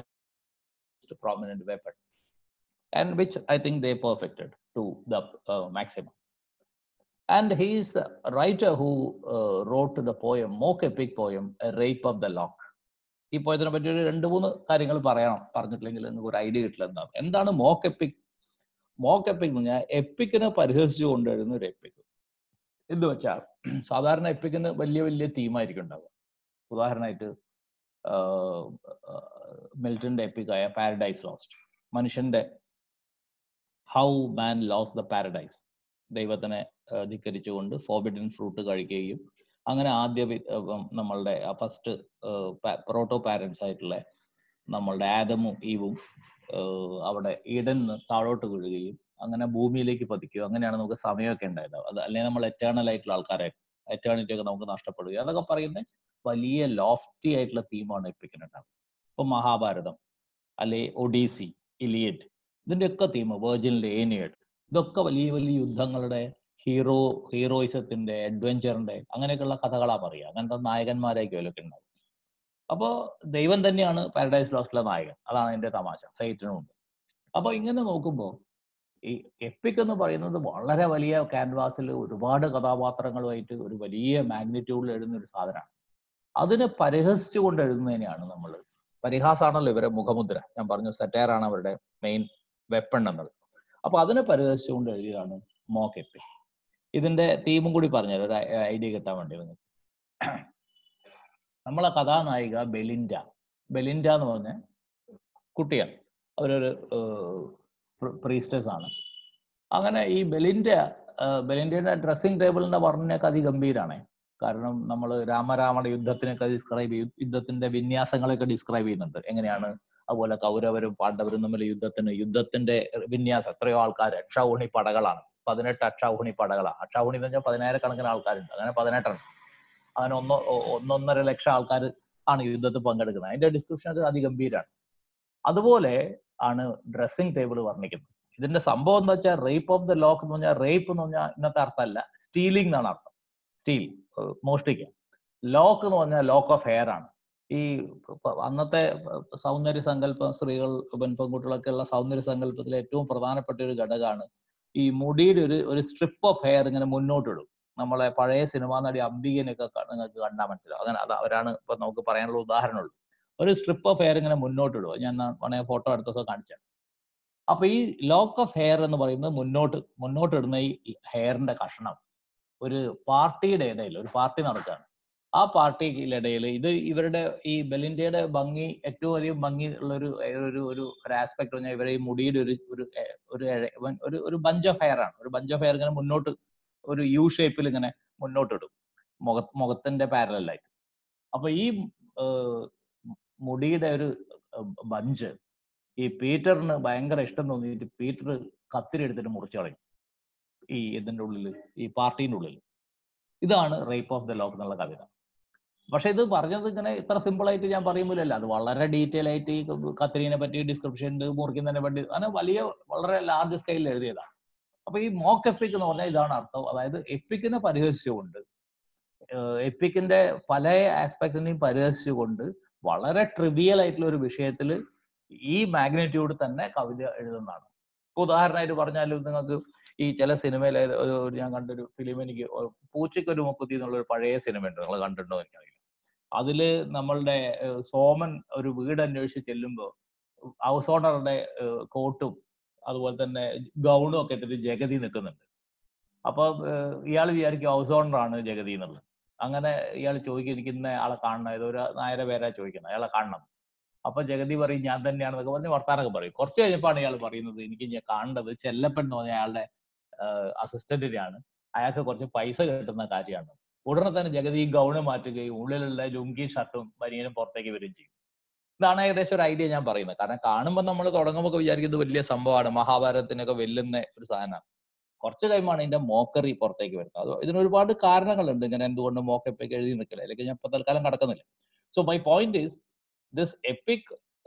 prominent weapon, and which I think they perfected to the maximum. And he is a writer who wrote the poem, mock epic poem, A Rape of the Lock. ഈ പോയതിനെ പറ്റി ഒരു 2-3 കാര്യങ്ങൾ പറഞ്ഞിട്ടില്ലെങ്കിൽ നിങ്ങൾക്ക് ഒരു ഐഡിയ കിട്ടില്ല. എന്താണ് മോക്ക് എപ്പിക്? മോക്ക് എപ്പിക് എന്ന് പറഞ്ഞാൽ എപ്പിക്കിനെ പരിഹസിച്ചു കൊണ്ടുവരുന്ന ഒരു എപ്പിക്. എന്ന് വെച്ചാൽ സാധാരണ എപ്പിക്കിന് വലിയ വലിയ തീമായിരിക്കും ഉണ്ടാവുക. ഉദാഹരണമായിട്ട് മിൽട്ടന്റെ എപ്പിക്കായ പാരഡൈസ് ലോസ്റ്റ്, മനുഷ്യന്റെ how man lost the paradise, ദൈവത്തിനെ ധിക്കരിച്ചുകൊണ്ട് ഫോർബിഡൻ ഫ്രൂട്ട് കഴിക്കുകയും അങ്ങനെ ആദ്യ നമ്മളുടെ ഫസ്റ്റ് പ്രോട്ടോ പാരൻസ് ആയിട്ടുള്ള നമ്മളുടെ ആദമും ഈവും അവിടെ ഈഡനിന്ന് താഴോട്ട് വീഴുകയും അങ്ങനെ ഭൂമിയിലേക്ക് പതിക്കുകയും അങ്ങനെയാണ് നമുക്ക് സമയമൊക്കെ ഉണ്ടായത്. അത് അല്ലെങ്കിൽ നമ്മൾ എറ്റേണൽ ആയിട്ടുള്ള ആൾക്കാരായിട്ട് എറ്റേണിറ്റി ഒക്കെ നമുക്ക് നഷ്ടപ്പെടുകയും അതൊക്കെ പറയുന്ന വലിയ ലോഫ്റ്റി ആയിട്ടുള്ള തീമാണ് എപ്പിക്കിനുണ്ടാവും. ഇപ്പൊ മഹാഭാരതം അല്ലെ ഒഡീസി, ഇലിയഡ്, ഇതിൻ്റെയൊക്കെ തീം, വെർജിലിന്റെ ഏനിയഡ്, ഇതൊക്കെ വലിയ വലിയ യുദ്ധങ്ങളുടെ ഹീറോയിസത്തിന്റെ അഡ്വഞ്ചറിന്റെ അങ്ങനെയൊക്കെയുള്ള കഥകളാണ് പറയുക. അങ്ങനത്തെ നായകന്മാരായിരിക്കും അതിലൊക്കെ ഉണ്ടാവും. അപ്പോൾ ദൈവം തന്നെയാണ് പാരഡൈസ് ലോസ്റ്റിലെ നായകൻ, അതാണ് അതിന്റെ തമാശ, സൈറ്റനുണ്ട്. അപ്പോൾ ഇങ്ങനെ നോക്കുമ്പോൾ ഈ എപ്പിക് എന്ന് പറയുന്നത് വളരെ വലിയ ക്യാൻവാസിൽ ഒരുപാട് കഥാപാത്രങ്ങളുമായിട്ട് ഒരു വലിയ മാഗ്നിറ്റ്യൂഡിൽ എഴുതുന്ന ഒരു സാധനമാണ്. അതിനെ പരിഹസിച്ചുകൊണ്ട് എഴുതുന്നതിനെയാണ് നമ്മൾ, പരിഹാസമാണല്ലോ ഇവരെ മുഖമുദ്ര, ഞാൻ പറഞ്ഞു സറ്റയറാണ് അവരുടെ മെയിൻ വെപ്പൺ എന്നത്. അപ്പൊ അതിനെ പരിഹസിച്ചുകൊണ്ട് എഴുതിയതാണ് മോക്ക് എപ്പിക്. ഇതിന്റെ തീമും കൂടി പറഞ്ഞുതരാം ഒരു ഐഡിയ കിട്ടാൻ വേണ്ടി. നിങ്ങൾക്ക് നമ്മളെ കഥാനായിക ബെലിൻഡ എന്ന് പറഞ്ഞ കുട്ടിയാണ്, അവരൊരു പ്രീസ്റ്റസ് ആണ്. അങ്ങനെ ഈ ബെലിൻഡയുടെ ഡ്രസ്സിംഗ് ടേബിളിന്റെ വർണ്ണനയൊക്കെ അതിഗംഭീരാണ്. കാരണം നമ്മൾ രാമരാവണ യുദ്ധത്തിനൊക്കെ ഡിസ്ക്രൈബ് ചെയ്യും, യുദ്ധത്തിന്റെ വിന്യാസങ്ങളൊക്കെ ഡിസ്ക്രൈബ് ചെയ്യുന്നുണ്ട് എങ്ങനെയാണ്. അതുപോലെ കൗരവരും പാണ്ഡവരും തമ്മിൽ യുദ്ധത്തിന്റെ വിന്യാസം, എത്രയോ ആൾക്കാർ, അക്ഷൗഹിണി പടകളാണ്, 18 അക്ഷൗഹിണി പടകളാണ്. അക്ഷൗഹിണി എന്ന് വെച്ചാൽ 10,000 ആൾക്കാരുണ്ട്, അങ്ങനെ 18 എണ്ണം, അങ്ങനെ 1.5 ലക്ഷം ആൾക്കാർ ആണ് യുദ്ധത്തിൽ പങ്കെടുക്കുന്നത്. അതിന്റെ ഡിസ്ക്രിപ്ഷൻ ഒക്കെ അതിഗംഭീരാണ്. അതുപോലെ ആണ് ഡ്രസ്സിംഗ് ടേബിൾ വർണ്ണിക്കുന്നത്. ഇതിന്റെ സംഭവം എന്താ വെച്ചാൽ റേപ്പ് ഓഫ് ദ ലോക്ക് എന്ന് പറഞ്ഞാൽ, റേപ്പ് എന്ന് പറഞ്ഞാൽ ഇന്നത്തെ അർത്ഥമല്ല, സ്റ്റീലിംഗ് എന്നാണ് അർത്ഥം. സ്റ്റീൽ, മോഷ്ടിക്കുക. ലോക്ക് എന്ന് പറഞ്ഞാൽ ലോക്ക് ഓഫ് ഹെയർ ആണ്. ഈ അന്നത്തെ സൗന്ദര്യ സങ്കല്പം, സ്ത്രീകൾ പെൺകുട്ടികളൊക്കെ ഉള്ള സൗന്ദര്യ സങ്കല്പത്തിലെ ഏറ്റവും പ്രധാനപ്പെട്ട ഒരു ഘടകമാണ് ഈ മുടിയുടെ ഒരു സ്ട്രിപ്പ് ഓഫ് ഹെയർ ഇങ്ങനെ മുന്നോട്ടിടും. നമ്മളെ പഴയ സിനിമാ നടി അംബികനെയൊക്കെ നിങ്ങൾക്ക് കണ്ടാൽ മനസ്സിലാവും. അങ്ങനെ അത് അവരാണ് ഇപ്പൊ നമുക്ക് പറയാനുള്ള ഉദാഹരണമുള്ളൂ. ഒരു സ്ട്രിപ്പ് ഓഫ് ഹെയർ ഇങ്ങനെ മുന്നോട്ടിടുക. ഞാൻ വേണമെങ്കിൽ ഫോട്ടോ അടുത്ത ദിവസം കാണിച്ചാൽ. അപ്പൊ ഈ ലോക്ക് ഓഫ് ഹെയർ എന്ന് പറയുന്നത് മുന്നോട്ടിടുന്ന ഈ ഹെയറിന്റെ കഷ്ണം ഒരു പാർട്ടിയുടെ ഇടയിൽ, ഒരു പാർട്ടി നടക്കുകയാണ്, ആ പാർട്ടിയിലിടയിൽ ഇത് ഇവരുടെ ഈ ബെലിൻഡയുടെ ഭംഗി, ഏറ്റവും അധികം ഭംഗി ഉള്ള ഒരു ആസ്പെക്ട് പറഞ്ഞാൽ ഇവരെ ഈ മുടിയുടെ ഒരു ബഞ്ച് ഓഫ് ഹെയർ ആണ്. ഒരു ബഞ്ച് ഓഫ് ഹെയർ ഇങ്ങനെ മുന്നോട്ട് ഒരു യു ഷേപ്പിൽ ഇങ്ങനെ മുന്നോട്ടിടും, മുഖത്തിന്റെ പാരലായിട്ട്. അപ്പൊ ഈ മുടിയുടെ ഒരു ബഞ്ച് ഈ പീറ്ററിന് ഭയങ്കര ഇഷ്ടം തോന്നിയിട്ട് പീറ്റർ കത്തിരി എടുത്തിട്ട് മുറിച്ചു കളയും ഈ ഇതിന്റെ ഉള്ളിൽ, ഈ പാർട്ടീൻ്റെ ഉള്ളിൽ. ഇതാണ് റേപ്പ് ഓഫ് ദ ലോക്ക് എന്നുള്ള കവിത. പക്ഷെ ഇത് പറഞ്ഞത് ഇങ്ങനെ ഇത്ര സിമ്പിൾ ആയിട്ട് ഞാൻ പറയുമ്പോഴല്ല, അത് വളരെ ഡീറ്റെയിൽ ആയിട്ട് ഈ കത്രീനെ പറ്റി ഡിസ്ക്രിപ്ഷൻ ഉണ്ട്, മുറിക്കുന്നതിനെ പറ്റി, അങ്ങനെ വളരെ ലാർജ് സ്കെയിലിൽ എഴുതിയതാണ്. അപ്പൊ ഈ മോക്ക് എപ്പിക് എന്ന് പറഞ്ഞാൽ ഇതാണ് അർത്ഥം. അതായത് എപ്പിക്കിനെ പരിഹസിച്ചുകൊണ്ട്, എപ്പിക്കിന്റെ പല ആസ്പെക്ടിനെയും പരിഹസിച്ചുകൊണ്ട് വളരെ ട്രിവിയൽ ആയിട്ടുള്ള ഒരു വിഷയത്തിൽ ഈ മാഗ്നിറ്റ്യൂഡ് തന്നെ കവിത എഴുതുന്നതാണ്. ഉദാഹരണമായിട്ട് പറഞ്ഞാൽ നിങ്ങൾക്ക് ഈ ചില സിനിമയിലെ ഞാൻ കണ്ടൊരു ഫിലിം, എനിക്ക് പൂച്ചയ്ക്കൊരു മുക്കുത്തി എന്നുള്ളൊരു പഴയ സിനിമ ഉണ്ട്, നിങ്ങൾ കണ്ടിട്ടുണ്ടോ എനിക്കറിയില്ല. അതില് നമ്മളുടെ സോമൻ ഒരു വീട് അന്വേഷിച്ച് ചെല്ലുമ്പോൾ ഹൗസ് ഓണറുടെ കോട്ടും അതുപോലെ തന്നെ ഗൗണും ഒക്കെ ഇട്ടിട്ട് ജഗതി നിൽക്കുന്നുണ്ട്. അപ്പൊ ഇയാൾ വിചാരിക്കും ഹൗസ് ഓണറാണ് ജഗതി എന്നുള്ളത്. അങ്ങനെ ഇയാൾ ചോദിക്കും, എനിക്ക് ഇന്ന ആളെ കാണണം, ഏതൊരു നായരെ പേരാ ചോദിക്കുന്നത്, അയാളെ കാണണം. അപ്പൊ ജഗതി പറയും ഞാൻ തന്നെയാണെന്നൊക്കെ പറഞ്ഞ് വർത്താനൊക്കെ പറയും. കുറച്ച് കഴിഞ്ഞപ്പോഴാണ് ഇയാൾ പറയുന്നത്, എനിക്ക് ഞാൻ കാണേണ്ടത് ചെല്ലപ്പൻ എന്ന് പറഞ്ഞ അയാളുടെ അസിസ്റ്റന്റിനെയാണ്, അയാൾക്ക് കുറച്ച് പൈസ കിട്ടുന്ന കാര്യമാണ്. ഉടനെ തന്നെ ജഗതി ഗൗണ് മാറ്റുകയും ഉള്ളിലുള്ള ലുങ്കി ഷർട്ടും ബനിയനും പുറത്തേക്ക് വരികയും ചെയ്യും. ഇതാണ് ഏകദേശം ഒരു ഐഡിയ ഞാൻ പറയുന്നത്. കാരണം കാണുമ്പോൾ നമ്മൾ തുടങ്ങുമ്പോൾ വിചാരിക്കുന്നത് വലിയ സംഭവമാണ്, മഹാഭാരതത്തിനൊക്കെ വെല്ലുന്ന ഒരു സാധനമാണ്. കുറച്ച് കഴിയുമ്പോൾ ഇതിന്റെ മോക്കറി പുറത്തേക്ക് വരുന്നത്. അത് ഇതിന് ഒരുപാട് കാരണങ്ങളുണ്ട് ഇങ്ങനെ എന്തുകൊണ്ട് മോക്ക് എപ്പിക് എഴുതി നിൽക്കില്ല, അല്ലെങ്കിൽ ഞാൻ ഇപ്പൊ തൽക്കാലം കടക്കുന്നില്ല. So my point is this epic,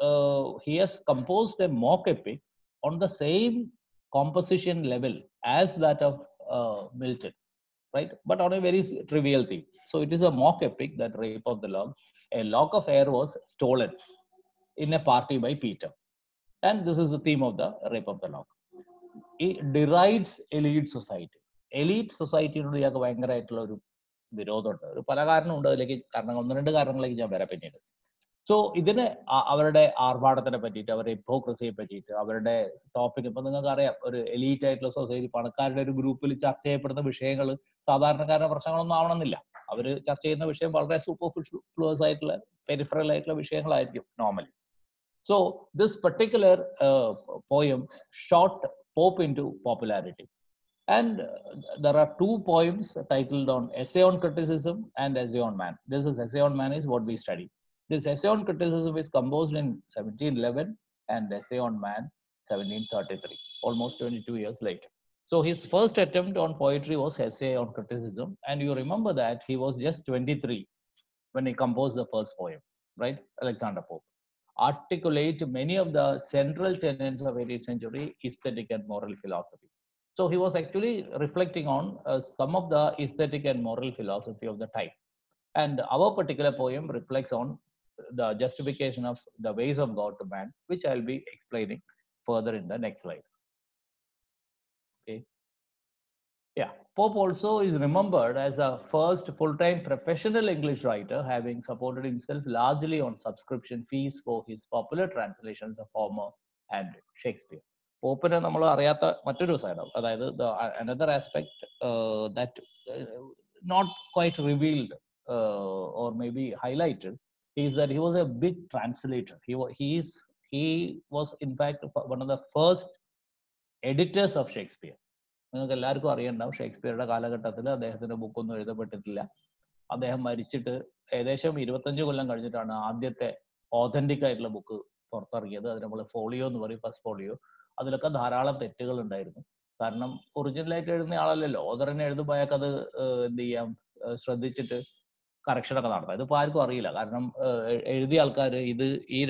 he has composed a mock epic on the same composition level as that of Milton, right, but on a very trivial theme. So it is a mock epic, that Rape of the Lock. A lock of hair was stolen in a party by Peter, and this is the theme of the Rape of the Lock. It derides elite society. Elite society യോട് ഇയാൾക്ക് ഭയങ്കരമായിട്ടുള്ള ഒരു വിരോധമുണ്ട്. ഒരു പല കാരണമുണ്ട് അതിലേക്ക്, കാരണം 1-2 കാരണങ്ങളിലേക്ക് ഞാൻ വരാം പിന്നീട്. സോ ഇതിന് അവരുടെ ആർഭാടത്തിനെ പറ്റിയിട്ട്, അവരുടെ ഹിപ്പോക്രസിയെ പറ്റിയിട്ട്, അവരുടെ ടോപ്പിക് ഇപ്പൊ നിങ്ങൾക്ക് അറിയാം, ഒരു എലീറ്റ് ആയിട്ടുള്ള സൊസൈറ്റി, പണക്കാരുടെ ഒരു ഗ്രൂപ്പിൽ ചർച്ച ചെയ്യപ്പെടുന്ന വിഷയങ്ങൾ സാധാരണക്കാരുടെ പ്രശ്നങ്ങളൊന്നും ആവണമെന്നില്ല. അവർ ചർച്ച ചെയ്യുന്ന വിഷയം വളരെ സൂപ്പർഫ്ലുവസ് ആയിട്ടുള്ള, പെരിഫറൽ ആയിട്ടുള്ള വിഷയങ്ങളായിരിക്കും normally. So this particular poem shot Pope into popularity. And there are two poems titled on Essay on Criticism and Essay on Man. This is Essay on Man is what we study. This Essay on Criticism is composed in 1711 and Essay on Man 1733, almost 22 years later. So his first attempt on poetry was Essay on Criticism, and you remember that he was just 23 when he composed the first poem, right? Alexander Pope articulate many of the central tenets of 18th century aesthetic and moral philosophy. So he was actually reflecting on some of the aesthetic and moral philosophy of the time. And our particular poem reflects on the justification of the ways of God to man, which I'll be explaining further in the next slide. Okay. Yeah, Pope also is remembered as a first full-time professional English writer, having supported himself largely on subscription fees for his popular translations of Homer and Shakespeare. പോപ്പിനെ നമ്മൾ അറിയാത്ത മറ്റൊരു side, അതായത് another aspect that not quite revealed or maybe highlighted is that he was a big translator. He was in fact one of the first editors of Shakespeare. നിങ്ങൾക്ക് എല്ലാവർക്കും അറിയണ്ടാവും, ഷേക്സ്പിയറുടെ കാലഘട്ടത്തിൽ അദ്ദേഹത്തിന്റെ ബുക്കൊന്നും എഴുതപ്പെട്ടിട്ടില്ല. അദ്ദേഹം മരിച്ചിട്ട് ഏകദേശം 25 കൊല്ലം കഴിഞ്ഞിട്ടാണ് ആദ്യത്തെ ഓതന്റിക് ആയിട്ടുള്ള ബുക്ക് പുറത്തിറങ്ങിയത്. അതിന് നമ്മൾ ഫോളിയോ എന്ന് പറയും, ഫസ്റ്റ് ഫോളിയോ. അതിലൊക്കെ ധാരാളം തെറ്റുകൾ ഉണ്ടായിരുന്നു. കാരണം ഒറിജിനലായിട്ട് എഴുതുന്ന ആളല്ലല്ലോ, ഓതറിനെ എഴുതുമ്പോൾ അയാൾക്ക് അത് എന്ത് ചെയ്യാം, ശ്രദ്ധിച്ചിട്ട് കറക്ഷനൊക്കെ നടത്താം. ഇതിപ്പോൾ ആർക്കും അറിയില്ല. കാരണം എഴുതിയ ആൾക്കാർ ഇത്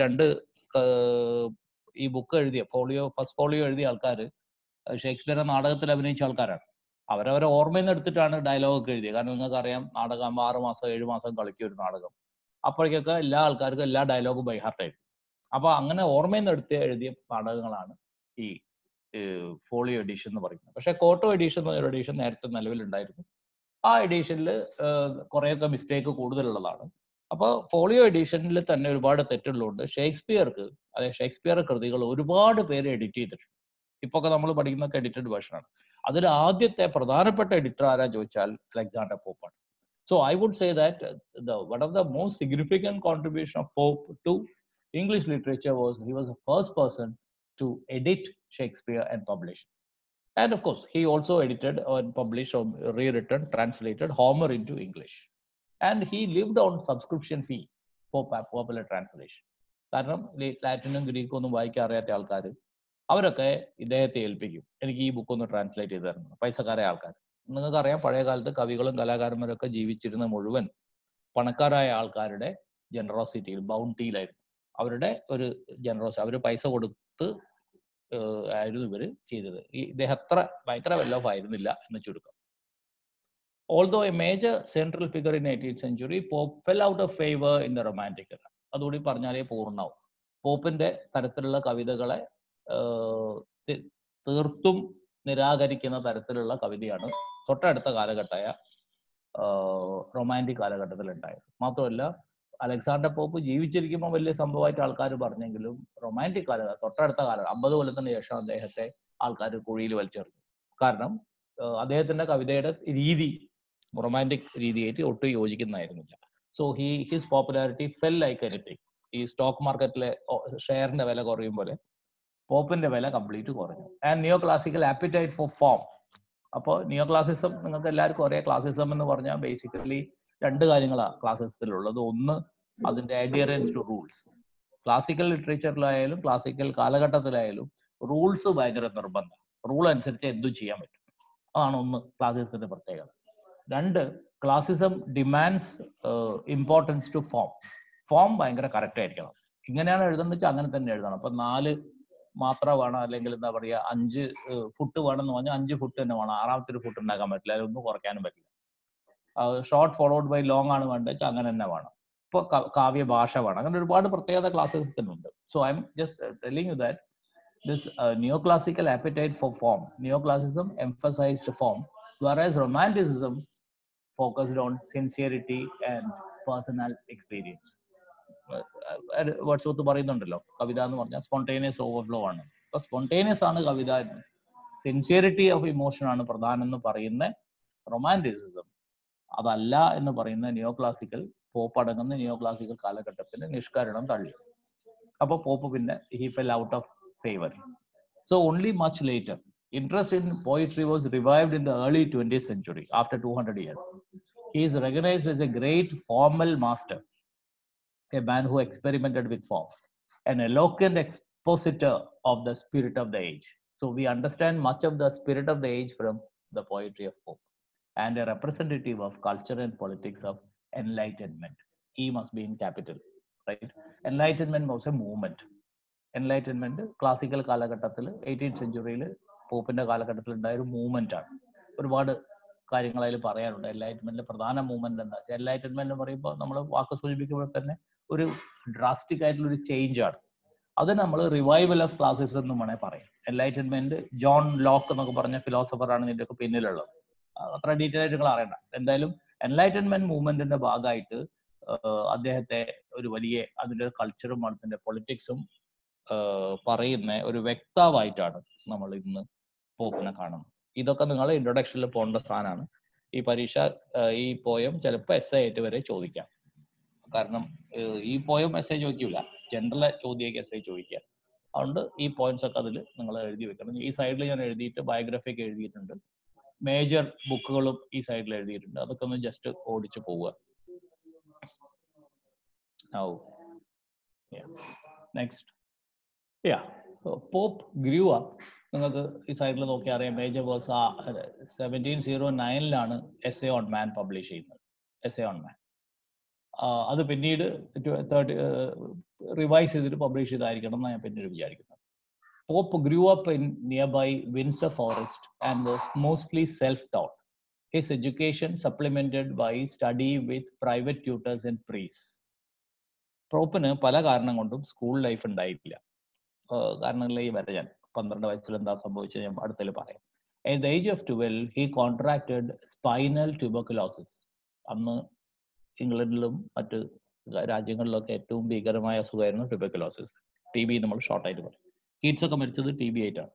ഈ ബുക്ക് എഴുതിയ ഫസ്റ്റ് ഫോളിയോ എഴുതിയ ആൾക്കാർ ഷേക്സ്പിയറുടെ നാടകത്തിൽ അഭിനയിച്ച ആൾക്കാരാണ്. അവരവരെ ഓർമ്മയിൽ നിന്ന് എടുത്തിട്ടാണ് ഡയലോഗൊക്കെ എഴുതിയത്. കാരണം നിങ്ങൾക്ക് അറിയാം, നാടകം 6 മാസം 7 മാസം കളിക്കും ഒരു നാടകം. അപ്പോഴേക്കൊക്കെ എല്ലാ ആൾക്കാർക്കും എല്ലാ ഡയലോഗും ബൈ ഹാർട്ടായിരിക്കും. അപ്പൊ അങ്ങനെ ഓർമ്മയിൽ നിന്ന് എടുത്ത് എഴുതിയ നാടകങ്ങളാണ് ഈ ഫോളിയോ എഡിഷൻ എന്ന് പറയുന്നത്. പക്ഷെ കോട്ടോ എഡിഷൻ എന്നൊരു എഡിഷൻ നേരത്തെ നിലവിലുണ്ടായിരുന്നു. ആ എഡിഷനിൽ കുറേയൊക്കെ മിസ്റ്റേക്ക് കൂടുതലുള്ളതാണ്. അപ്പോൾ ഫോളിയോ എഡിഷനിൽ തന്നെ ഒരുപാട് തെറ്റുള്ളതുകൊണ്ട് ഷേക്സ്പിയർ കൃതികൾ ഒരുപാട് പേര് എഡിറ്റ് ചെയ്തിട്ടുണ്ട്. ഇപ്പൊ ഒക്കെ നമ്മൾ പഠിക്കുന്നൊക്കെ എഡിറ്റഡ് വേർഷനാണ്. അതിൽ ആദ്യത്തെ പ്രധാനപ്പെട്ട എഡിറ്റർ ആരാ ചോദിച്ചാൽ അലക്സാണ്ടർ പോപ്പാണ്. So I would say that one of the most significant contribution of Pope to English literature was he was the first person to edit Shakespeare and publish. And of course, he also edited and published or rewritten, translated Homer into English. And he lived on subscription fee for popular translation. കാരണം ലാറ്റിനും ഗ്രീക്കും ഒന്നും വായിക്കാൻ അറിയാത്ത ആൾക്കാർ അവരൊക്കെ ഇദ്ദേഹത്തെ ഏൽപ്പിക്കും, എനിക്ക് ഈ ബുക്ക് ഒന്ന് ട്രാൻസ്ലേറ്റ് ചെയ്ത് തരണം, പൈസക്കാരായ ആൾക്കാർ. നിങ്ങൾക്കറിയാം, പഴയ കാലത്ത് കവികളും കലാകാരന്മാരൊക്കെ ജീവിച്ചിരുന്ന മുഴുവൻ പണക്കാരായ ആൾക്കാരുടെ ജനറോസിറ്റിയിൽ, ബൗണ്ടിയിലായിരുന്നു. അവരുടെ ഒരു ജനറോസിറ്റി, അവർ പൈസ കൊടുത്ത് ആയിരുന്നു ഇവർ ചെയ്തത്. ഇദ്ദേഹം അത്ര ഭയങ്കര വെൽ ഓഫ് ആയിരുന്നില്ല എന്ന് ചുരുക്കം. Although a major central figure in 18th century, Pope fell out of favor in the Romantic era. അതുകൂടി പറഞ്ഞാലേ പൂർണ്ണമാവും. പോപ്പിന്റെ തരത്തിലുള്ള കവിതകളെ തീർത്തും നിരാകരിക്കുന്ന തരത്തിലുള്ള കവിതയാണ് തൊട്ടടുത്ത കാലഘട്ടമായ റൊമാൻറ്റിക് കാലഘട്ടത്തിൽ ഉണ്ടായത്. മാത്രമല്ല, അലക്സാണ്ടർ പോപ്പ് ജീവിച്ചിരിക്കുമ്പോൾ വലിയ സംഭവമായിട്ട് ആൾക്കാർ പറഞ്ഞെങ്കിലും റൊമാൻറ്റിക് തൊട്ടടുത്ത കാലം 50 കൊല്ലത്തിന് ശേഷം അദ്ദേഹത്തെ ആൾക്കാർ കുഴിയിൽ വലിച്ചെറിഞ്ഞു. കാരണം അദ്ദേഹത്തിന്റെ കവിതയുടെ രീതി റൊമാൻറ്റിക് രീതിയായിട്ട് ഒട്ടും യോജിക്കുന്നതായിരുന്നില്ല. So his popularity fell like anything. ഈ സ്റ്റോക്ക് മാർക്കറ്റിലെ ഷെയറിന്റെ വില കുറയും പോലെ പോപ്പിന്റെ വില കംപ്ലീറ്റ് കുറഞ്ഞു. And neo classical appetite for form. അപ്പോൾ നിയോ ക്ലാസിസം നിങ്ങൾക്ക് എല്ലാവർക്കും അറിയാം. ക്ലാസിസം എന്ന് പറഞ്ഞാൽ ബേസിക്കലി 2 കാര്യങ്ങളാണ് ക്ലാസിസത്തിലുള്ളത്. ഒന്ന്, അതിന്റെ അഡിയറൻസ് ടു റൂൾസ്. ക്ലാസിക്കൽ ലിറ്ററേച്ചറിലായാലും ക്ലാസിക്കൽ കാലഘട്ടത്തിലായാലും റൂൾസ് ഭയങ്കര നിർബന്ധം. റൂൾ അനുസരിച്ച് എന്തും ചെയ്യാൻ പറ്റും. അതാണ് ഒന്ന് ക്ലാസിസത്തിന്റെ പ്രത്യേകത. 2, classicism demands importance to form. Form ഭയങ്കര കറക്റ്റ് ആയിരിക്കണം. ഇങ്ങനെയാണ് എഴുതുന്നത് വെച്ചാൽ അങ്ങനെ തന്നെ എഴുതണം. അപ്പൊ 4 മാത്ര വേണം, അല്ലെങ്കിൽ എന്താ പറയുക 5 ഫുട്ട് വേണം എന്ന് പറഞ്ഞാൽ 5 ഫുട്ട് തന്നെ വേണം. 6ാമത്തെ ഒരു ഫുട്ട് ഉണ്ടാക്കാൻ പറ്റില്ല, അതൊന്നും കുറയ്ക്കാനും പറ്റില്ല. ഷോർട്ട് ഫോളോഡ് ബൈ ലോങ് ആണ് വേണ്ടത് വെച്ചാൽ അങ്ങനെ തന്നെ വേണം. ഇപ്പൊ കാവ്യ ഭാഷ വേണം. അങ്ങനെ ഒരുപാട് പ്രത്യേകത ക്ലാസിസത്തിനുണ്ട്. So I'm just telling you that this neoclassical appetite for form, neoclassicism emphasized form, whereas romanticism focused on sincerity and personal experience. Wordsworth പറയുന്നുണ്ടല്ലോ, കവിത എന്ന് പറഞ്ഞാൽ സ്പോണ്ടേനിയസ് ഓവർഫ്ലോ ആണ്. അപ്പൊ സ്പോണ്ടേനിയസ് ആണ് കവിത എന്ന്, സിൻസിയറിറ്റി ഓഫ് ഇമോഷൻ ആണ് പ്രധാനം എന്ന് പറയുന്ന റൊമാൻറ്റിസിസം അതല്ല എന്ന് പറയുന്ന നിയോ ക്ലാസിക്കൽ, പോപ്പ് അടങ്ങുന്ന നിയോ ക്ലാസിക്കൽ കാലഘട്ടത്തിന്റെ നിഷ്കരണം തള്ളി. അപ്പൊ പോപ്പ് പിന്നെ he fell out of favor. So only much later interest in poetry was revived in the early 20th century. After 200 years he is recognized as a great formal master, a man who experimented with form, an eloquent expositor of the spirit of the age. So we understand much of the spirit of the age from the poetry of Pope, and a representative of culture and politics of enlightenment. E must be in capital, right? Enlightenment was a movement. Enlightenment classical കാലഘട്ടത്തിൽ 18th സെഞ്ചുറിയിൽ പോപ്പിന്റെ കാലഘട്ടത്തിൽ ഉണ്ടായ ഒരു movement ആണ്. ഒരുപാട് കാര്യങ്ങൾ അതിൽ പറയാനുണ്ട്. എൻലൈറ്റൻമെന്റിന്റെ പ്രധാന മൂവ്മെന്റ് എന്താ വെച്ചാൽ, എൻലൈറ്റൻമെന്റ് എന്ന് പറയുമ്പോൾ നമ്മൾ വാക്ക് സൂചിപ്പിക്കുമ്പോൾ തന്നെ ഒരു ഡ്രാസ്റ്റിക് ആയിട്ടുള്ള ഒരു ചേഞ്ച് ആണ്. അത് നമ്മൾ റിവൈവൽ ഓഫ് ക്ലാസിസം എന്ന് വേണേൽ പറയാം. എൻലൈറ്റൻമെന്റ് ജോൺ ലോക്ക് എന്നൊക്കെ പറഞ്ഞ ഫിലോസഫറാണ് ഇതിന്റെ ഒക്കെ പിന്നിലുള്ളത്. അത്ര ഡീറ്റെയിൽ ആയിട്ട് നിങ്ങൾ അറിയണ്ട. എന്തായാലും എൻലൈറ്റൻമെന്റ് മൂവ്മെന്റിന്റെ ഭാഗമായിട്ട് അദ്ദേഹത്തെ ഒരു വലിയ അതിന്റെ കൾച്ചറും അതിന്റെ പൊളിറ്റിക്സും പറയുന്ന ഒരു വ്യക്താവായിട്ടാണ് നമ്മൾ ഇന്ന് പോപ്പിനെ കാണുന്നത്. ഇതൊക്കെ നിങ്ങൾ ഇൻട്രൊഡക്ഷനിൽ പോകേണ്ട സാധനമാണ്. ഈ പരീക്ഷ ഈ പോയം ചിലപ്പോൾ എസ് ആയിട്ട് വരെ ചോദിക്കാം. കാരണം ഈ പോയം എസ് ചോദിക്കൂല, ജനറൽ ചോദ്യമൊക്കെ എസ് ചോദിക്കാം. അതുകൊണ്ട് ഈ പോയിന്റ്സ് ഒക്കെ അതിൽ നിങ്ങൾ എഴുതി വെക്കണം. ഈ സൈഡിൽ ഞാൻ എഴുതിയിട്ട് ബയോഗ്രഫി ഒക്കെ എഴുതിയിട്ടുണ്ട്, മേജർ ബുക്കുകളും ഈ സൈഡിൽ എഴുതിയിട്ടുണ്ട്. അതൊക്കെ ഒന്ന് ജസ്റ്റ് ഓടിച്ചു പോവുക. Next, Pope grew up. നിങ്ങൾക്ക് ഈ സൈഡിൽ നോക്കി അറിയാം, major works 1709 essay on man publish ചെയ്യുന്നത്. എസ് എ ഓൺ മാൻ അത് പിന്നീട് റിവൈസ് ചെയ്തിട്ട് പബ്ലിഷ് ചെയ്തായിരിക്കണം എന്നാണ് ഞാൻ പിന്നീട് വിചാരിക്കുന്നത്. Pope grew up in near by Windsor Forest and was mostly self taught. His education supplemented by study with private tutors and priests. പോപ്പിന് പല കാരണം കൊണ്ടും സ്കൂൾ ലൈഫ് ഉണ്ടായിട്ടില്ല. കാരണങ്ങളിലേക്ക് വരെ ഞാൻ 12 വയസ്സിൽ എന്താ സംഭവിച്ചത് ഞാൻ അടുത്തതിൽ പറയാം. At the age of 12 he contracted spinal tuberculosis. അന്ന് ഇംഗ്ലണ്ടിലും മറ്റ് രാജ്യങ്ങളിലൊക്കെ ഏറ്റവും ഭീകരമായ അസുഖമായിരുന്നു ട്യൂബർക്കുലോസിസ്. ടി ബി നമ്മൾ ഷോർട്ടായിട്ട് പറയും. കിഡ്സ് ഒക്കെ മരിച്ചത് ടി ബി ആയിട്ടാണ്.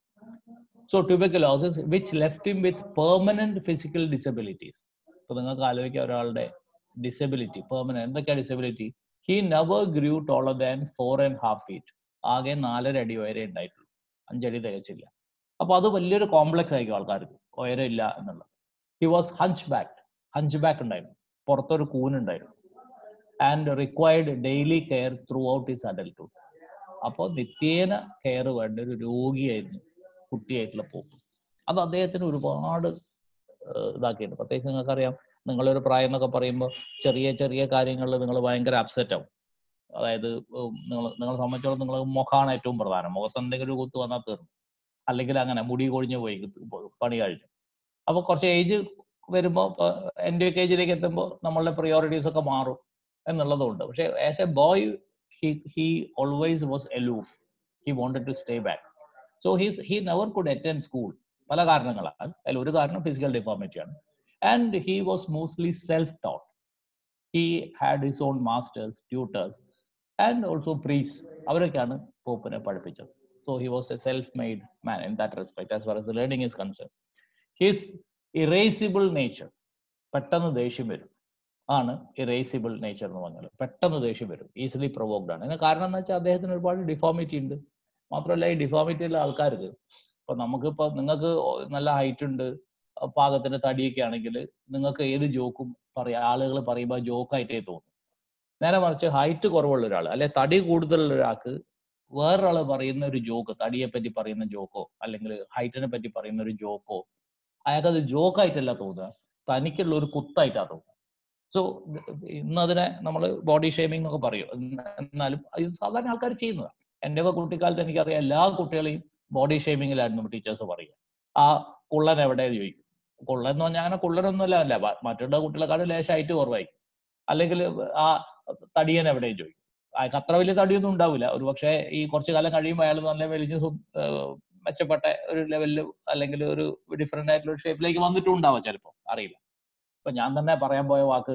So tuberculosis which left him with permanent physical disabilities. ഇപ്പൊ നിങ്ങൾക്ക് ആലോചിക്കുക ഒരാളുടെ ഡിസബിലിറ്റി പെർമനന്റ്. എന്തൊക്കെയാണ് disability? He never grew taller than 4.5 feet. ആകെ 4.5 അടി ഉയരെ ഉണ്ടായിട്ടുള്ളൂ, 5 അടി തികച്ചില്ല. അപ്പൊ അത് വലിയൊരു കോംപ്ലക്സ് ആയിരിക്കും ആൾക്കാർക്ക്, ഉയരം ഇല്ല എന്നുള്ളത്. ഹി വാസ് ഹഞ്ച് ബാക്ക് ഉണ്ടായിരുന്നു, പുറത്തൊരു കൂനുണ്ടായിരുന്നു. And required daily care throughout his adulthood. അപ്പോൾ നിത്യേന കെയർ വേണ്ട ഒരു രോഗിയായിരുന്നു കുട്ടിയായിട്ടുള്ള പോപ്പ്. അത് അദ്ദേഹത്തിന് ഒരുപാട് ഇതാക്കിയിട്ടുണ്ട്. പ്രത്യേകിച്ച് നിങ്ങൾക്കറിയാം, നിങ്ങളൊരു പ്രായം എന്നൊക്കെ പറയുമ്പോൾ ചെറിയ ചെറിയ കാര്യങ്ങളിൽ നിങ്ങൾ ഭയങ്കര അപ്സെറ്റ് ആവും. അതായത് നിങ്ങളെ സംബന്ധിച്ചോളം നിങ്ങൾ മുഖമാണ് ഏറ്റവും പ്രധാനം. മുഖത്ത് എന്തെങ്കിലും ഒരു കുത്ത് വന്നാൽ തീർന്നു, അല്ലെങ്കിൽ അങ്ങനെ മുടി കൊഴിഞ്ഞു പോയി പണി കഴിഞ്ഞു. അപ്പോൾ കുറച്ച് ഏജ് വരുമ്പോൾ എൻ്റെ ഒക്കെ ഏജിലേക്ക് എത്തുമ്പോൾ നമ്മളുടെ പ്രിയോറിറ്റീസ് ഒക്കെ മാറും എന്നുള്ളതുകൊണ്ട്. പക്ഷെ as a boy he always was aloof. He wanted to stay back. So he never could attend school. പല കാരണങ്ങളാണ്. അതിൽ ഒരു കാരണം ഫിസിക്കൽ ഡിഫോർമിറ്റിയാണ്. And he was mostly self-taught. He had his own masters, tutors, and also priests. അവരൊക്കെയാണ് പോപ്പിനെ പഠിപ്പിച്ചത്. So he was a self-made man in that respect as far as the learning is concerned. His irascible nature, പെട്ടെന്ന് ദേഷ്യം വരും, ആണ് erasable nature എന്ന് പറഞ്ഞാൽ. പെട്ടെന്ന് ദേഷ്യം വരും, ഈസിലി പ്രൊവോക്ഡ് ആണ്. അതിന് കാരണം എന്ന് വെച്ചാൽ അദ്ദേഹത്തിന് ഒരുപാട് ഡിഫോമിറ്റി ഉണ്ട്. മാത്രമല്ല ഈ ഡിഫോമിറ്റി ഉള്ള ആൾക്കാർക്ക്, ഇപ്പൊ നമുക്കിപ്പോൾ നിങ്ങൾക്ക് നല്ല ഹൈറ്റ് ഉണ്ട്, പാകത്തിന്റെ തടിയൊക്കെ ആണെങ്കിൽ നിങ്ങൾക്ക് ഏത് ജോക്കും പറയാം, ആളുകൾ പറയുമ്പോൾ ജോക്കായിട്ടേ തോന്നും. നേരെ മറിച്ച് ഹൈറ്റ് കുറവുള്ള ഒരാൾ അല്ലെ തടി കൂടുതലുള്ള ഒരാൾക്ക് വേറൊരാൾ പറയുന്ന ഒരു ജോക്ക്, തടിയെ പറ്റി പറയുന്ന ജോക്കോ അല്ലെങ്കിൽ ഹൈറ്റിനെ പറ്റി പറയുന്ന ഒരു ജോക്കോ, അയാൾക്കത് ജോക്കായിട്ടല്ല തോന്നുക, തനിക്കുള്ള ഒരു കുത്തായിട്ടാണ് തോന്നുക. സോ ഇന്നതിനെ നമ്മൾ ബോഡി ഷേമിംഗ് എന്നൊക്കെ പറയും. എന്നാലും ഇത് സാധാരണ ആൾക്കാർ ചെയ്യുന്നതാണ്. എൻ്റെയൊക്കെ കുട്ടിക്കാലത്ത് എനിക്കറിയാം എല്ലാ കുട്ടികളെയും ബോഡി ഷേമിങ്ങിലായിരുന്നു ടീച്ചേഴ്സ് പറയുക. ആ കുള്ളൻ എവിടെ ചോദിക്കും. കുള്ളൻ എന്ന് പറഞ്ഞാൽ അങ്ങനെ കുള്ളനൊന്നുമല്ല, അല്ല മറ്റുള്ള കുട്ടികളെക്കാളും ലേശമായിട്ട് കുറവായിരിക്കും. അല്ലെങ്കിൽ ആ തടിയൻ എവിടെയും ചോദിക്കും. അയാൾക്ക് അത്ര വലിയ തടിയൊന്നും ഉണ്ടാവില്ല. ഒരു പക്ഷേ ഈ കുറച്ചു കാലം കഴിയുമ്പോൾ അയാൾ നല്ല വലിയ മെച്ചപ്പെട്ട ഒരു ലെവലിൽ അല്ലെങ്കിൽ ഒരു ഡിഫറെന്റ് ആയിട്ടുള്ള ഒരു ഷേപ്പിലേക്ക് വന്നിട്ടും ഉണ്ടാവാം ചിലപ്പോൾ, അറിയില്ല. ഇപ്പൊ ഞാൻ തന്നെ പറയാൻ പോയ വാക്ക്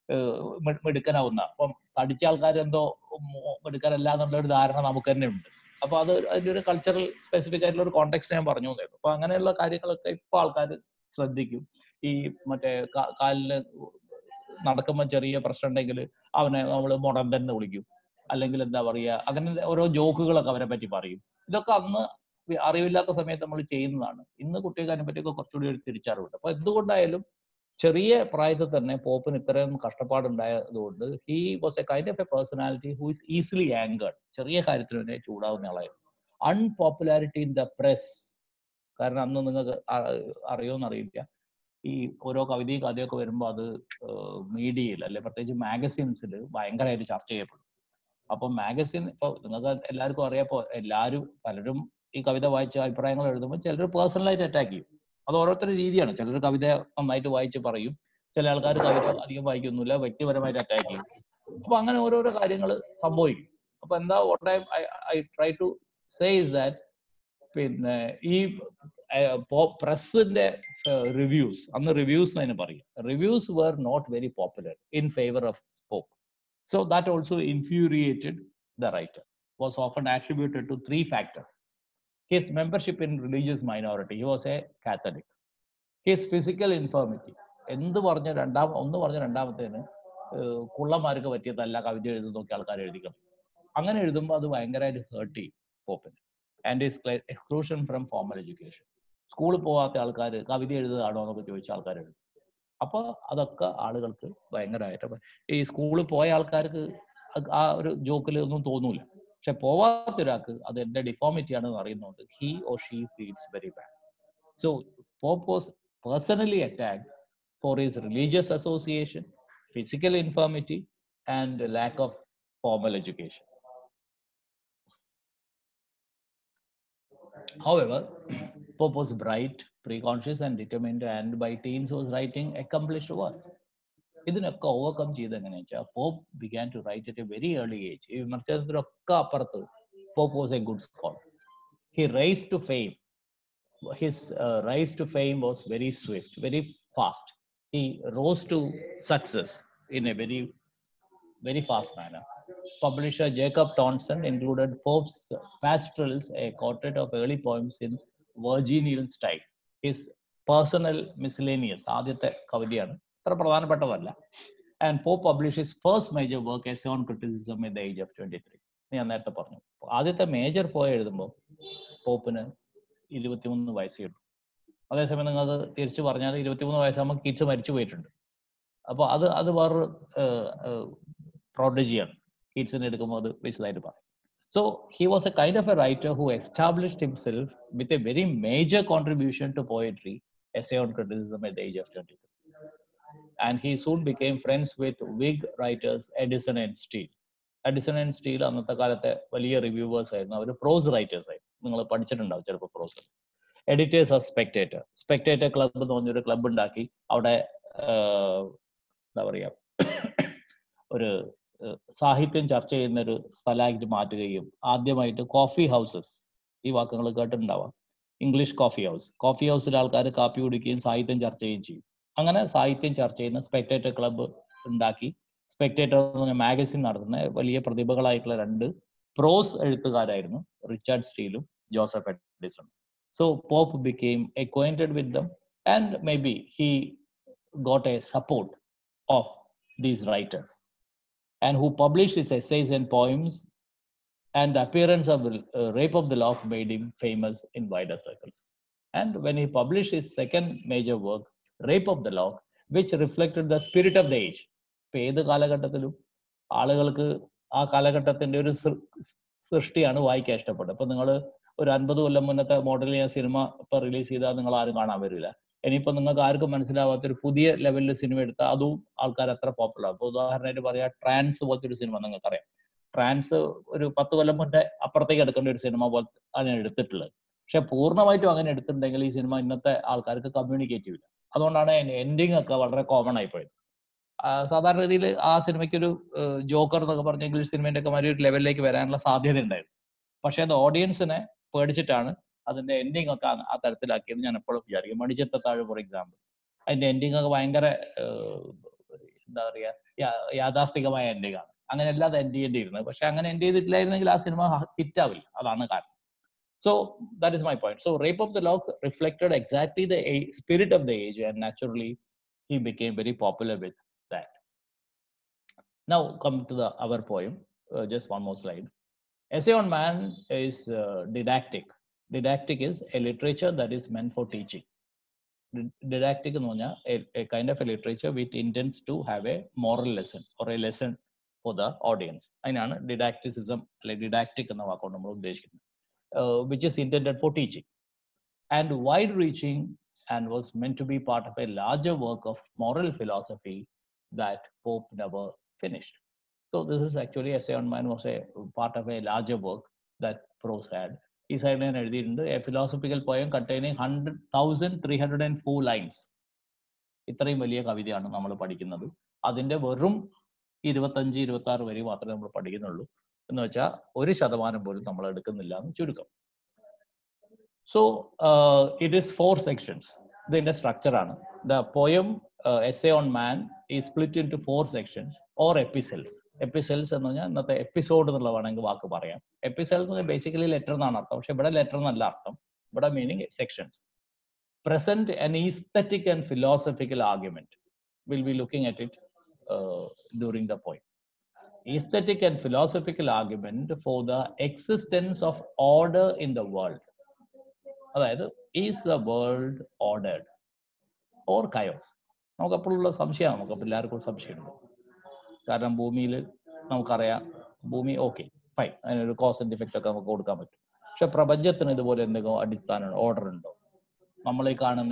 മിടുക്കനാവുന്ന. അപ്പം തടിച്ച ആൾക്കാർ എന്തോ മിടുക്കനല്ല എന്നുള്ള ഒരു ധാരണ നമുക്ക് തന്നെ ഉണ്ട്. അപ്പൊ അത് അതിന്റെ ഒരു കൾച്ചറൽ സ്പെസിഫിക് ആയിട്ടുള്ള ഒരു കോണ്ടെക്സ്റ്റ് ഞാൻ പറഞ്ഞു തന്നു. അപ്പൊ അങ്ങനെയുള്ള കാര്യങ്ങളൊക്കെ ഇപ്പൊ ആൾക്കാർ ശ്രദ്ധിക്കും. ഈ മറ്റേ കാലിന് നടക്കുമ്പോൾ ചെറിയ പ്രശ്നം ഉണ്ടെങ്കിൽ അവനെ നമ്മൾ മൊടന്തൻ എന്ന് വിളിക്കും, അല്ലെങ്കിൽ എന്താ പറയുക, അങ്ങനെ ഓരോ ജോക്കുകളൊക്കെ അവരെ പറ്റി പറയും. ഇതൊക്കെ അന്ന് അറിവില്ലാത്ത സമയത്ത് നമ്മൾ ചെയ്യുന്നതാണ്. ഇന്ന് കുട്ടികൾക്ക് അതിനെപ്പറ്റിയൊക്കെ കുറച്ചുകൂടി ഒരു തിരിച്ചറിവുണ്ട്. അപ്പൊ എന്തുകൊണ്ടായാലും ചെറിയ പ്രായത്തിൽ തന്നെ പോപ്പിന് ഇത്രയും കഷ്ടപ്പാടുണ്ടായതുകൊണ്ട് he was a kind of a personality who is easily angered. ചെറിയ കാര്യത്തിന് തന്നെ ചൂടാവുന്ന ആളായിരുന്നു. Unpopularity in the press. കാരണം അന്ന് നിങ്ങൾക്ക് അറിയുമെന്നറിയില്ല, ഈ ഓരോ കവിതയും കഥയൊക്കെ വരുമ്പോൾ അത് മീഡിയയിൽ അല്ലെ പ്രത്യേകിച്ച് മാഗസിൻസിൽ ഭയങ്കരമായിട്ട് ചർച്ച ചെയ്യപ്പെടും. അപ്പം മാഗസിൻ ഇപ്പോൾ നിങ്ങൾക്ക് എല്ലാവർക്കും അറിയാപ്പോൾ പലരും ഈ കവിത വായിച്ച അഭിപ്രായങ്ങൾ എഴുതുമ്പോൾ ചിലർ പേഴ്സണലായിട്ട് അറ്റാക്ക് ചെയ്യും. അത് ഓരോരുത്തരുടെ രീതിയാണ്. ചിലർ കവിത നന്നായിട്ട് വായിച്ച് പറയും, ചില ആൾക്കാർ കവിത അധികം വായിക്കൊന്നുമില്ല, വ്യക്തിപരമായിട്ട് അറ്റാക്ക് ചെയ്യും. അപ്പൊ അങ്ങനെ ഓരോരോ കാര്യങ്ങൾ സംഭവിക്കും. അപ്പൊ എന്താ I try to say is that പിന്നെ ഈ പ്രസിന്റെ റിവ്യൂസ്, അന്ന് റിവ്യൂസ് അതിന് പറയും, reviews were not very popular in favor of Pope. So that also infuriated the writer. Was often attributed to three factors: his membership in religious minority, he was a Catholic; his physical infirmity, ഒന്ന് പറഞ്ഞ രണ്ടാമത്തേന് കുള്ളന്മാർക്ക് പറ്റിയതല്ല കവിത എഴുതുന്നൊക്കെ ആൾക്കാർ എഴുതിക്കണം. അങ്ങനെ എഴുതുമ്പോൾ അത് ഭയങ്കരമായിട്ട് hurt ചെയ്യും പോപ്പിന്. And his exclusion from formal education. സ്കൂളിൽ പോകാത്ത ആൾക്കാർ കവിത എഴുതുകയാണോ എന്നൊക്കെ ചോദിച്ച ആൾക്കാർ എഴുതും. അപ്പോൾ അതൊക്കെ ആളുകൾക്ക് ഭയങ്കരമായിട്ട്, ഈ സ്കൂളിൽ പോയ ആൾക്കാർക്ക് ആ ഒരു ജോക്കിൽ ഒന്നും തോന്നൂല. പക്ഷെ പോവാത്ത ഒരാൾക്ക് അത് എന്റെ ഡിഫോമിറ്റി ആണെന്ന് അറിയുന്നുണ്ട്. He or she feels very bad. So Pope was personally attacked for his religious association, physical infirmity, and lack of formal education. However, Pope was bright, preconscious, and determined, and by teens was writing accomplished verse. ഇതിനൊക്കെ overcome ചെയ്ത് എങ്ങനെയാ വെച്ചാൽ Pope began to write at a very early age. ഈ വിമർശനത്തിനൊക്കെ അപ്പുറത്ത് Pope was a good scholar. He rise to fame. His rise to fame was very swift, very fast. He rose to success in a very, very fast manner. Publisher Jacob Tonson included Pope's pastorals, a quartet of early poems in Virginian style. His personal miscellaneous, ആദ്യത്തെ കവിതയാണ്, അത്ര പ്രധാനപ്പെട്ടതല്ല. And Pope published his first major work, Essay on Criticism, at the age of 23. ഞാൻ നേരത്തെ പറഞ്ഞു, ആദ്യത്തെ major പോയ എഴുതുമ്പോൾ പോപ്പിന് 23 വയസ്സേ ഉള്ളൂ. അതേസമയം നിങ്ങൾക്ക് തിരിച്ചു പറഞ്ഞാൽ 23 വയസ്സാകുമ്പോൾ കിഡ്സ് മരിച്ചു പോയിട്ടുണ്ട്. അപ്പോൾ അത് വേറൊരു പ്രോഡജിയാണ്. കിഡ്സിനെ എടുക്കുമ്പോൾ അത് വിശദമായിട്ട് പറയും. So he was a kind of a writer who established himself with a very major contribution to poetry, Essay on Criticism, at the age of 23. And he soon became friends with Whig writers Addison and Steele. Addison and Steele അന്നത്തെ കാലത്തെ വലിയ reviewers ആയിരുന്നു. അവർ prose writers ആയിരുന്നു. നിങ്ങൾ പഠിച്ചിട്ടുണ്ടാവും ചിലപ്പോൾ prose. Editors of Spectator. Spectator club എന്ന് പറഞ്ഞൊരു ക്ലബ്ബ് ഉണ്ടാക്കി അവിടെ എന്താ പറയുക, ഒരു സാഹിത്യം ചർച്ച ചെയ്യുന്ന ഒരു സ്ഥലമായിട്ട് മാറ്റുകയും ആദ്യമായിട്ട് കോഫി ഹൗസസ്, ഈ വാക്കുകൾ കേട്ടിട്ടുണ്ടാവാം, ഇംഗ്ലീഷ് കോഫി ഹൗസിൽ ആൾക്കാർ കാപ്പി കുടിക്കുകയും സാഹിത്യം ചർച്ച ചെയ്യുകയും ചെയ്യും. അങ്ങനെ സാഹിത്യം ചർച്ച ചെയ്യുന്ന സ്പെക്ടേറ്റർ ക്ലബ്ബ് ഉണ്ടാക്കി. സ്പെക്ടേറ്റർ എന്ന് പറഞ്ഞ മാഗസിൻ നടത്തുന്ന വലിയ പ്രതിഭകളായിട്ടുള്ള 2 പ്രോസ് എഴുത്തുകാരായിരുന്നു, റിച്ചാർഡ് സ്റ്റീലും ജോസഫ് എഡിസണും. So Pope became acquainted with them, and maybe he got a support of these writers, and who published his essays and poems, and the appearance of Rape of the Lock made him famous in wider circles. And when he published his second major work, Rape of the Lock, which reflected the spirit of the age. ഇപ്പൊ ഏത് കാലഘട്ടത്തിലും ആളുകൾക്ക് ആ കാലഘട്ടത്തിന്റെ ഒരു സൃഷ്ടിയാണ് വായിക്കാൻ ഇഷ്ടപ്പെട്ടത്. ഇപ്പൊ നിങ്ങൾ ഒരു 50 കൊല്ലം മുന്നത്തെ മോഡൽ സിനിമ ഇപ്പൊ റിലീസ് ചെയ്താൽ നിങ്ങൾ ആരും കാണാൻ വരില്ല. ഇനിയിപ്പോ നിങ്ങൾക്ക് ആർക്കും മനസ്സിലാവാത്ത ഒരു പുതിയ ലെവലിൽ സിനിമ എടുത്താൽ അതും ആൾക്കാർ അത്ര പോപ്പുലർ. അപ്പൊ ഉദാഹരണമായിട്ട് പറയാം, ട്രാൻസ് പോലത്തെ ഒരു സിനിമ നിങ്ങൾക്കറിയാം. ട്രാൻസ് ഒരു 10 കൊല്ലം മുന്നേ അപ്പുറത്തേക്ക് എടുക്കേണ്ട ഒരു സിനിമ പോലെ ആണ് എടുത്തിട്ടുള്ളത്. പക്ഷെ പൂർണ്ണമായിട്ടും അങ്ങനെ എടുത്തിട്ടുണ്ടെങ്കിൽ ഈ സിനിമ ഇന്നത്തെ ആൾക്കാർക്ക് കമ്മ്യൂണിക്കേറ്റ് ചെയ്യില്ല. അതുകൊണ്ടാണ് എൻഡിങ് ഒക്കെ വളരെ കോമൺ ആയിപ്പോയത്. സാധാരണ രീതിയിൽ ആ സിനിമയ്ക്ക് ഒരു ജോക്കർ എന്നൊക്കെ പറഞ്ഞ ഇംഗ്ലീഷ് സിനിമേന്റെ ഒക്കെ മാതിരി ഒരു ലെവലിലേക്ക് വരാനുള്ള സാധ്യത ഉണ്ടായിരുന്നു. പക്ഷെ അത് ഓഡിയൻസിനെ പേടിച്ചിട്ടാണ് അതിന്റെ എൻഡിങ് ഒക്കെ ആ തരത്തിലാക്കിയത് ഞാൻ എപ്പോഴും വിചാരിക്കും. മണിച്ചിത്രത്താഴ് ഫോർ എക്സാമ്പിൾ, അതിന്റെ എൻഡിങ് ഒക്കെ ഭയങ്കര എന്താ പറയുക, യാഥാസ്ഥികമായ എൻഡിങ് ആണ്. അങ്ങനെ അല്ലാതെ എൻഡ് ചെയ്യേണ്ടിയിരുന്നത്. പക്ഷെ അങ്ങനെ എൻഡ് ചെയ്തിട്ടില്ലായിരുന്നെങ്കിൽ ആ സിനിമ ഹിറ്റ് ആവില്ല. അതാണ് കാരണം. So that is my point. So Rape of the Lock reflected exactly the spirit of the age, and naturally he became very popular with that. Now come to our poem. Just one more slide. Essay on Man is didactic. Didactic is a literature that is meant for teaching. Didactic എന്ന് പറഞ്ഞാൽ a kind of a literature which intends to have a moral lesson or a lesson for the audience. അതിനാണ് ഡിഡാക്ടിസിസം അല്ലെങ്കിൽ ഡിഡാക്ടിക് എന്ന വാക്കുകൊണ്ട് നമ്മൾ ഉദ്ദേശിക്കുന്നത്. Which is intended for teaching and wide-reaching, and was meant to be part of a larger work of moral philosophy that Pope never finished. So this is actually Essay on Man was a part of a larger work that Prose had. ഈ സൈഡിൽ ഞാൻ എഴുതിയിട്ടുണ്ട്, a philosophical poem containing 100,304 lines. ഇത്രയും വലിയ കവിതയാണ് നമ്മൾ പഠിക്കുന്നത്. അതിൻ്റെ വെറും 25-26 വരി മാത്രമേ നമ്മൾ പഠിക്കുന്നുള്ളൂ. എന്ന് വെച്ചാൽ 1% പോലും നമ്മൾ എടുക്കുന്നില്ല എന്ന് ചുരുക്കം. So it is 4 sections. ഇതിന്റെ സ്ട്രക്ചർ ആണ്. The poem Essay on Man is split into 4 sections or epistles. Epistles എന്ന് പറഞ്ഞാൽ ഇന്നത്തെ എപ്പിസോഡ് എന്നുള്ള വേണമെങ്കിൽ വാക്ക് പറയാം. എപ്പിസോഡ് എന്ന് പറഞ്ഞാൽ ബേസിക്കലി ലെറ്റർ എന്നാണ് അർത്ഥം. പക്ഷെ ഇവിടെ ലെറ്റർ എന്നല്ല അർത്ഥം. ഇവിടെ meaning sections. Present an aesthetic and philosophical argument. We'll be looking at it during the poem. Aesthetic and philosophical argument for the existence of order in the world. അതായത് is the world ordered or chaos? നമുക്കപ്പോഴുള്ള സംശയമാണ്, നമുക്കപ്പോൾ എല്ലാവർക്കും സംശയമുണ്ട്. കാരണം ഭൂമിയിൽ നമുക്കറിയാം, ഭൂമി ഓക്കെ ഫൈൻ, അതിനൊരു കോസ് ആൻഡ് ഇഫക്റ്റ് ഒക്കെ നമുക്ക് കൊടുക്കാൻ പറ്റും. പക്ഷെ പ്രപഞ്ചത്തിന് ഇതുപോലെ എന്തെങ്കിലും അടിസ്ഥാന ഓർഡർ ഉണ്ടോ? നമ്മൾ ഈ കാണുന്ന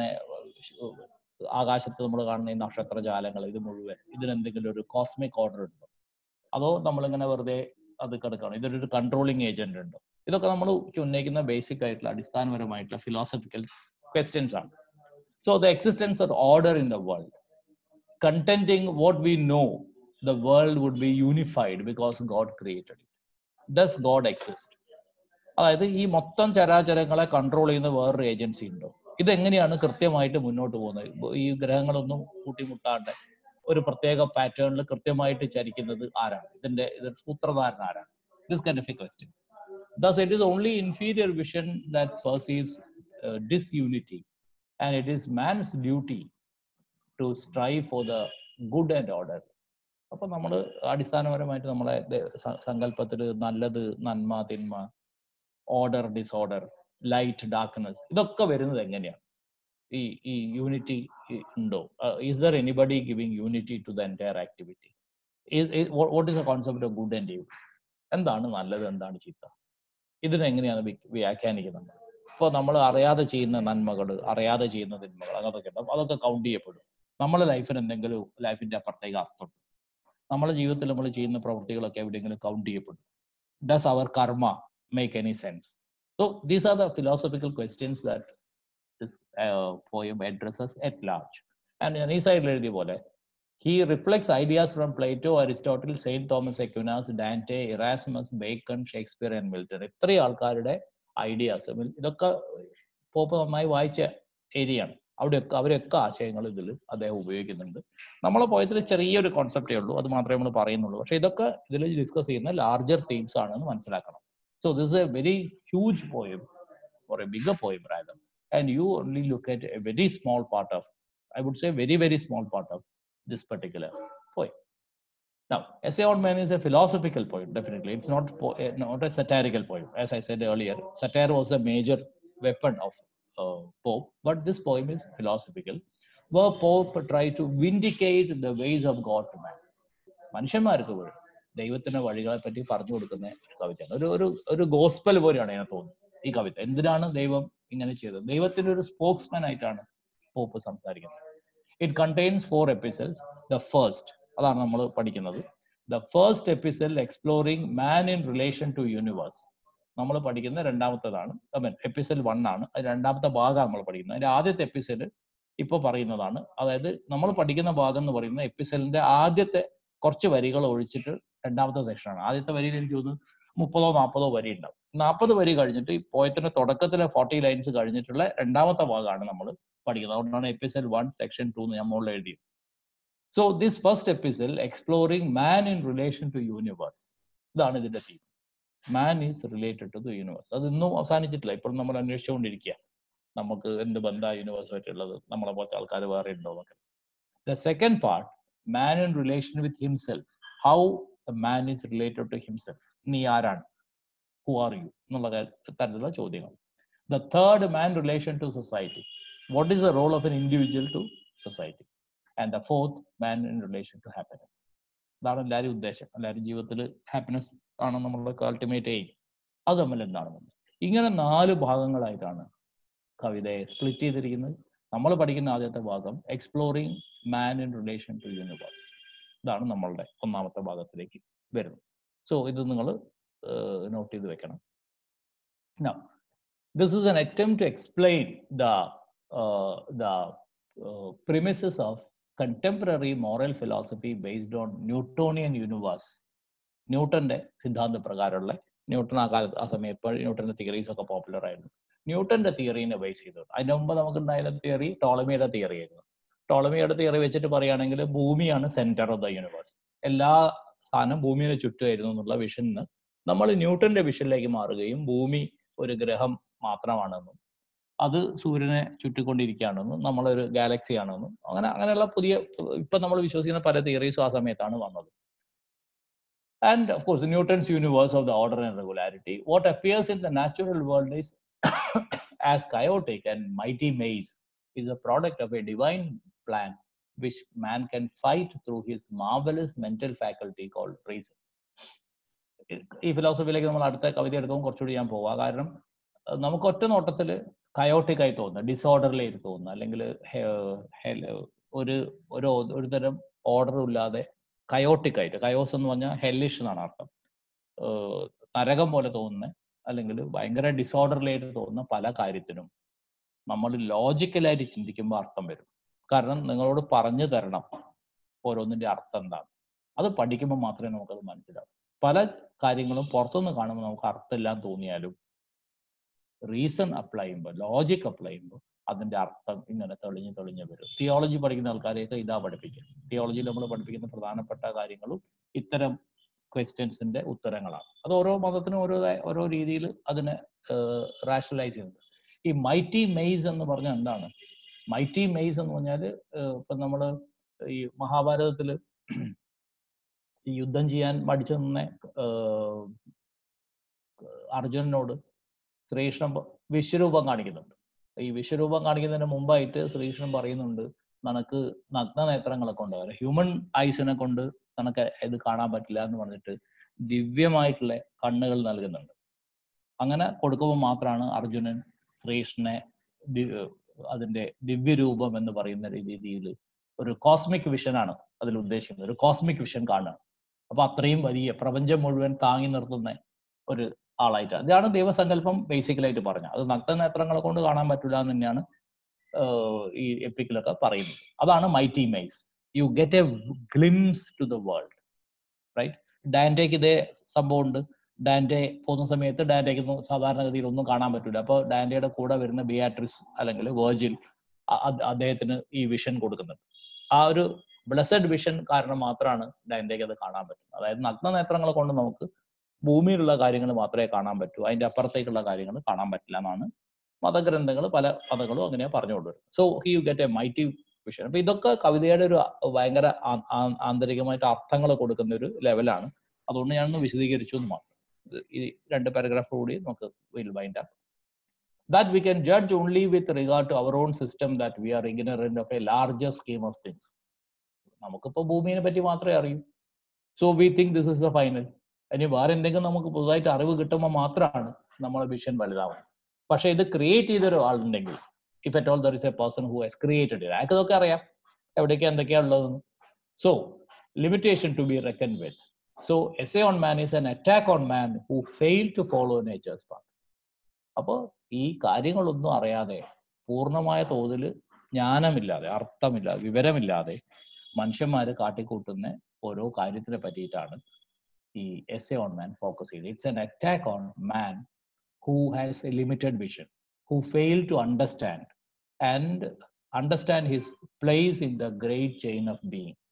ആകാശത്ത് നമ്മൾ കാണുന്ന ഈ നക്ഷത്രജാലങ്ങൾ ഇത് മുഴുവൻ ഇതിനെന്തെങ്കിലും ഒരു കോസ്മിക് ഓർഡർ ഉണ്ടോ? അതോ നമ്മളിങ്ങനെ വെറുതെ അത് കിടക്കണം, ഇതൊരു കൺട്രോളിങ് ഏജന്റ് ഉണ്ടോ? ഇതൊക്കെ നമ്മൾ ഉന്നയിക്കുന്ന ബേസിക് ആയിട്ടുള്ള അടിസ്ഥാനപരമായിട്ടുള്ള ഫിലോസഫിക്കൽ ക്വസ്റ്റ്യൻസ് ആണ്. So the existence of order in the world, contending what we know the world would be unified because God created it. Does God exist? അതായത് ഈ മൊത്തം ചരാചരങ്ങളെ കൺട്രോൾ ചെയ്യുന്ന വേറൊരു ഏജൻസി ഉണ്ടോ? ഇതെങ്ങനെയാണ് കൃത്യമായിട്ട് മുന്നോട്ട് പോകുന്നത്? ഈ ഗ്രഹങ്ങളൊന്നും കൂട്ടിമുട്ടാണ്ട് ഒരു പ്രത്യേക പാറ്റേണിൽ കൃത്യമായിട്ട് ചരിക്കുന്നത് ആരാണ്? ഇതിന്റെ സൂത്രധാരൻ ആരാണ്? This kind of a question. Thus, it is only inferior vision that perceives disunity, and it is man's duty to strive for the good and order. അപ്പോൾ നമ്മൾ അടിസ്ഥാനപരമായിട്ട് നമ്മളെ സങ്കല്പത്തിൽ നല്ലത്, നന്മ, തിന്മ, ഓർഡർ, ഡിസോർഡർ, ലൈറ്റ്, ഡാർക്ക്നെസ്, ഇതൊക്കെ വരുന്നത് എങ്ങനെയാണ്? ഈ യൂണിറ്റി ഉണ്ടോ? Is there anybody giving unity to the entire activity? What is the concept of good and evil? എന്താണ് നല്ലത്, എന്താണ് ചീത്ത? ഇതിനെങ്ങനെയാണ് വ്യാഖ്യാനിക്കുന്നത്? ഇപ്പോൾ നമ്മൾ അറിയാതെ ചെയ്യുന്ന നന്മകൾ, അറിയാതെ ചെയ്യുന്ന തിന്മകൾ, അതൊക്കെ ഉണ്ടാവും. അതൊക്കെ കൗണ്ട് ചെയ്യപ്പെടും. നമ്മുടെ ലൈഫിന് എന്തെങ്കിലും ലൈഫിന്റെ അപ്പുറത്തേക്ക് അർത്ഥമുണ്ട്? നമ്മുടെ ജീവിതത്തിൽ നമ്മൾ ചെയ്യുന്ന പ്രവൃത്തികളൊക്കെ എവിടെയെങ്കിലും കൗണ്ട് ചെയ്യപ്പെടും? Does our karma make any sense? So these are the philosophical questions that this poem addresses at large. And ഞാൻ ഈ സൈഡിൽ എഴുതിയ പോലെ he reflects ideas from Plato, Aristotle, Saint Thomas Aquinas, Dante, Erasmus, Bacon, Shakespeare and Milton. ഇത്രയും ആൾക്കാരുടെ ideas, ഇതൊക്കെ pop നന്നായി വായിച്ച ഏരിയയാണ്. അവരൊക്കെ ആശയങ്ങൾ ഇതിൽ അദ്ദേഹം ഉപയോഗിക്കുന്നുണ്ട്. നമ്മളെ പോയതിൽ ചെറിയൊരു കോൺസെപ്റ്റേ ഉള്ളൂ, അത് മാത്രമേ നമ്മൾ പറയുന്നുള്ളൂ. പക്ഷെ ഇതൊക്കെ ഇതിൽ ഡിസ്കസ് ചെയ്യുന്ന ലാർജർ തീംസ് ആണെന്ന് മനസ്സിലാക്കണം. So this is a very huge poem, or a bigger poem rather, and you only look at a very small part of, I would say very, very small part of this particular poem. Now, Essay on Man is a philosophical poem, definitely. It's not a satirical poem. As I said earlier, satire was a major weapon of Pope, but this poem is philosophical, where Pope tried to vindicate the ways of God to man. മനുഷ്യന്മാർക്ക് പോലും ദൈവത്തിന്റെ വഴികളെ പറ്റി പറഞ്ഞു കൊടുക്കുന്ന കവിതയാണ്. ഒരു gospel പോലെയാണ് ഞാൻ തോന്നുന്നത് ഈ കവിത. എന്തിനാണ് ദൈവം ഇങ്ങനെ ചെയ്തത്? ദൈവത്തിന്റെ ഒരു സ്പോക്സ്മാൻ ആയിട്ടാണ് പോപ്പ് സംസാരിക്കുന്നത്. It contains 4 epistles. The first, അതാണ് നമ്മൾ പഠിക്കുന്നത്. The first epistle exploring man in relation to universe. നമ്മൾ പഠിക്കുന്ന രണ്ടാമത്തേതാണ്. എപ്പിസോഡ് 1 ആണ്. അത് രണ്ടാമത്തെ ഭാഗം നമ്മൾ പഠിക്കുന്നത്. അതിന്റെ ആദ്യത്തെ എപ്പിസോഡ് ഇപ്പോൾ പറയുന്നതാണ്. അതായത് നമ്മൾ പഠിക്കുന്ന ഭാഗം എന്ന് പറയുന്നത് എപ്പിസോഡിന്റെ ആദ്യത്തെ കുറച്ച് വരികൾ ഒഴിച്ചിട്ട് രണ്ടാമത്തെ സെക്ഷനാണ്. ആദ്യത്തെ വരിയിൽ എനിക്ക് തോന്നുന്നു 30-40 വരി ഉണ്ടാവും. 40 വരി കഴിഞ്ഞിട്ട് ഈ പോയത്തിന്റെ തുടക്കത്തിലെ 40 ലൈൻസ് കഴിഞ്ഞിട്ടുള്ള രണ്ടാമത്തെ ഭാഗമാണ് നമ്മൾ പഠിക്കുന്നത്. അതുകൊണ്ടാണ് എപ്പിസോഡ് 1 സെക്ഷൻ 2 എന്ന് ഞാൻ മുകളിൽ എഴുതിയത്. So this first episode exploring man in relation to universe. ഇതാണ് ഇതിന്റെ തീം. Man is related to the universe. അത് ഇന്നും അവസാനിച്ചിട്ടില്ല. ഇപ്പോഴും നമ്മൾ അന്വേഷിച്ചുകൊണ്ടിരിക്കുക. നമുക്ക് എന്ത് ബന്ധമാണ് യൂണിവേഴ്സുമായിട്ടുള്ളത്, നമ്മളെ പോലത്തെ ആൾക്കാർ വേറെ ഉണ്ടോ എന്നൊക്കെ. The second part, man in relation with himself. How the man is related to himself. നീ ആരാണ്, ഹു ആർ യു എന്നുള്ള തരത്തിലുള്ള ചോദ്യങ്ങൾ. The third, man relation to society. What is the role of an individual to society. And the fourth, man in relation to happiness. ഇതാണ് എല്ലാവരും ഉദ്ദേശം. എല്ലാവരും ജീവിതത്തിൽ ഹാപ്പിനെസ് ആണ് നമ്മളുടെ അൾട്ടിമേറ്റ് എയിം. അത് തമ്മിൽ എന്താണെന്ന്. ഇങ്ങനെ 4 ഭാഗങ്ങളായിട്ടാണ് കവിതയെ സ്പ്ലിറ്റ് ചെയ്തിരിക്കുന്നത്. നമ്മൾ പഠിക്കുന്ന ആദ്യത്തെ ഭാഗം exploring man in relation to universe. ഇതാണ് നമ്മളുടെ ഒന്നാമത്തെ ഭാഗത്തിലേക്ക് വരുന്നത്. സോ ഇത് നിങ്ങൾ നോട്ട് ചെയ്ത് വെക്കണം. Now, this is an attempt to explain the premises of contemporary moral philosophy based on Newtonian universe. ന്യൂട്ടന്റെ സിദ്ധാന്ത പ്രകാരമുള്ള, ന്യൂട്ടൺ ആ സമയത്ത് ന്യൂട്ടന്റെ തിയറീസ് ഒക്കെ പോപ്പുലർ ആയിരുന്നു. ന്യൂട്ടന്റെ തിയറീനെ ബേസ് ചെയ്തത്. അതിന് മുമ്പ് നമുക്കുണ്ടായിരുന്ന തിയറി ടോളമിയുടെ തിയറി ആയിരുന്നു. ടോളമിയുടെ തിയറി വെച്ചിട്ട് പറയുകയാണെങ്കിൽ ഭൂമിയാണ് സെന്റർ ഓഫ് ദ യൂണിവേഴ്സ്, എല്ലാ സാധനം ഭൂമിയുടെ ചുറ്റുമായിരുന്നു എന്നുള്ള വിഷനിന്ന് നമ്മൾ ന്യൂട്ടന്റെ വിഷനിലേക്ക് മാറുകയും ഭൂമി ഒരു ഗ്രഹം മാത്രമാണെന്നും അത് സൂര്യനെ ചുറ്റിക്കൊണ്ടിരിക്കുകയാണെന്നും നമ്മളൊരു ഗാലക്സി ആണെന്നും അങ്ങനെയുള്ള പുതിയ ഇപ്പൊ നമ്മൾ വിശ്വസിക്കുന്ന പല തിയറീസും ആ സമയത്താണ് വന്നത്. And of course, Newton's universe of the order and regularity. What appears in the natural world is as chaotic and mighty maze is a product of a divine plan which man can fight through his marvelous mental faculty called reason. ഈ ഫിലോസഫിയിലേക്ക് നമ്മൾ അടുത്ത കവിത എടുക്കുമ്പോൾ കുറച്ചുകൂടി ഞാൻ പോവാം. കാരണം നമുക്ക് ഒറ്റ നോട്ടത്തിൽ കയോട്ടിക് ആയി തോന്നുക, ഡിസോർഡർലി ആയിട്ട് തോന്നുക, അല്ലെങ്കിൽ ഒരു തരം ഓർഡർ ഇല്ലാതെ കയോട്ടിക് ആയിട്ട്, കയോസ് എന്ന് പറഞ്ഞാൽ ഹെല്ലിഷ് എന്നാണ് അർത്ഥം, നരകം പോലെ തോന്നുന്ന അല്ലെങ്കിൽ ഭയങ്കര ഡിസോർഡർലി ആയിട്ട് തോന്നുന്ന പല കാര്യത്തിനും നമ്മൾ ലോജിക്കലായിട്ട് ചിന്തിക്കുമ്പോൾ അർത്ഥം വരും. കാരണം നിങ്ങളോട് പറഞ്ഞു തരണം ഓരോന്നിന്റെ അർത്ഥം എന്താണ്. അത് പഠിക്കുമ്പോൾ മാത്രമേ നമുക്കത് മനസ്സിലാവും. പല കാര്യങ്ങളും പുറത്തുനിന്ന് കാണുമ്പോൾ നമുക്ക് അർത്ഥമില്ലാന്ന് തോന്നിയാലും റീസൺ അപ്ലൈ ചെയ്യുമ്പോൾ, ലോജിക് അപ്ലൈ ചെയ്യുമ്പോൾ അതിന്റെ അർത്ഥം ഇങ്ങനെ തെളിഞ്ഞ് വരും. തിയോളജി പഠിക്കുന്ന ആൾക്കാരെയൊക്കെ ഇതാ പഠിപ്പിക്കുക. തിയോളജിയിൽ നമ്മൾ പഠിപ്പിക്കുന്ന പ്രധാനപ്പെട്ട കാര്യങ്ങളും ഇത്തരം ക്വസ്റ്റ്യൻസിന്റെ ഉത്തരങ്ങളാണ്. അത് ഓരോ മതത്തിനും ഓരോ രീതിയിൽ അതിനെ റാഷണലൈസ് ചെയ്യുന്നത്. ഈ മൈറ്റി മെയ്സ് എന്ന് പറഞ്ഞാൽ എന്താണ്? മൈറ്റി മെയ്സ് എന്ന് പറഞ്ഞാൽ ഇപ്പൊ നമ്മള് ഈ മഹാഭാരതത്തില് ഈ യുദ്ധം ചെയ്യാൻ മടിച്ചു നിന്ന അർജുനനോട് ശ്രീകൃഷ്ണൻ വിശ്വരൂപം കാണിക്കുന്നുണ്ട്. ഈ വിശ്വരൂപം കാണിക്കുന്നതിന് മുമ്പായിട്ട് ശ്രീകൃഷ്ണൻ പറയുന്നുണ്ട്, നിനക്ക് നഗ്നനേത്രങ്ങളെ കൊണ്ട്, ഹ്യൂമൻ ഐസിനെ കൊണ്ട് നിനക്ക് ഇത് കാണാൻ പറ്റില്ല എന്ന് പറഞ്ഞിട്ട് ദിവ്യമായിട്ടുള്ള കണ്ണുകൾ നൽകുന്നുണ്ട്. അങ്ങനെ കൊടുക്കുമ്പോൾ മാത്രമാണ് അർജുനൻ ശ്രീകൃഷ്ണനെ അതിന്റെ ദിവ്യരൂപം എന്ന് പറയുന്ന രീതിയിൽ ഒരു കോസ്മിക് വിഷനാണ് അതിൽ ഉദ്ദേശിക്കുന്നത്. ഒരു കോസ്മിക് വിഷൻ കാണുക. അപ്പൊ അത്രയും വലിയ പ്രപഞ്ചം മുഴുവൻ താങ്ങി നിർത്തുന്ന ഒരു ആളായിട്ട്, ഇതാണ് ദൈവസങ്കല്പം ബേസിക്കലായിട്ട് പറഞ്ഞത്. അത് നഗ്നനേത്രങ്ങളെ കൊണ്ട് കാണാൻ പറ്റില്ല എന്ന് തന്നെയാണ് ഈ എപ്പിക്കിലൊക്കെ പറയുന്നത്. അതാണ് mighty maze. You get a glimpse to the world, right? ഡാന്റേക്ക് ഇതേ സംഭവം ഉണ്ട്. ഡാന്റേ പോകുന്ന സമയത്ത് ഡാന്റേക്ക് സാധാരണഗതിയിൽ ഒന്നും കാണാൻ പറ്റില്ല. അപ്പോൾ ഡാന്റയുടെ കൂടെ വരുന്ന ബിയാട്രിസ് അല്ലെങ്കിൽ വേർജിൽ അദ്ദേഹത്തിന് ഈ വിഷൻ കൊടുക്കുന്നുണ്ട്. ആ ഒരു ബ്ലെസഡ് വിഷൻ കാരണം മാത്രമാണ് ഡാന്റേക്ക് അത് കാണാൻ പറ്റുന്നത്. അതായത് നഗ്നനേത്രങ്ങളെ കൊണ്ട് നമുക്ക് ഭൂമിയിലുള്ള കാര്യങ്ങൾ മാത്രമേ കാണാൻ പറ്റൂ, അതിന്റെ അപ്പുറത്തേക്കുള്ള കാര്യങ്ങൾ കാണാൻ പറ്റില്ല എന്നാണ് മതഗ്രന്ഥങ്ങൾ, പല കഥകളും അങ്ങനെ പറഞ്ഞുകൊണ്ടുവരും. So you get a mighty vision. അപ്പൊ ഇതൊക്കെ കവിതയുടെ ഒരു ഭയങ്കര ആന്തരികമായിട്ട് അർത്ഥങ്ങൾ കൊടുക്കുന്ന ഒരു ലെവലാണ്. അതുകൊണ്ട് ഞാനൊന്ന് വിശദീകരിച്ചു എന്ന് മാത്രം. ഈ 2 പാരഗ്രാഫ് കൂടി നമുക്ക് will wind up. That we can judge only with regard to our own system, that we are ignorant of a larger scheme of things. നമുക്കിപ്പോ ഭൂമിയെ പറ്റി മാത്രമേ അറിയൂ. So we think this is the final. ഇനി വേറെ എന്തെങ്കിലും നമുക്ക് പുതുതായിട്ട് അറിവ് കിട്ടുമ്പോൾ മാത്രമാണ് നമ്മളെ വിഷൻ വലുതാവുന്നത്. പക്ഷെ ഇത് ക്രിയേറ്റ് ചെയ്തൊരു ആളുണ്ടെങ്കിൽ, if at all there is a person who has created it, അയാൾക്ക് ഇതൊക്കെ അറിയാം എവിടേക്കാ എന്തൊക്കെയാ ഉള്ളതെന്ന്. So limitation to be reckoned with. So essay on man is an attack on man who fail to follow nature's path. അപ്പോൾ ഈ കാര്യങ്ങളൊന്നും അറിയാതെ, പൂർണ്ണമായ തോതിൽ ജ്ഞാനമില്ലാതെ, അർത്ഥമില്ലാതെ, വിവരമില്ലാതെ മനുഷ്യന്മാര് കാട്ടിക്കൂട്ടുന്ന ഓരോ കാര്യത്തിനെ പറ്റിയിട്ടാണ് ഈ എസ്സേ ഓൺ മാൻ ഫോക്കസ് ചെയ്തത്. It's an attack on man who has a limited vision, who failed to understand his place in the great chain of being.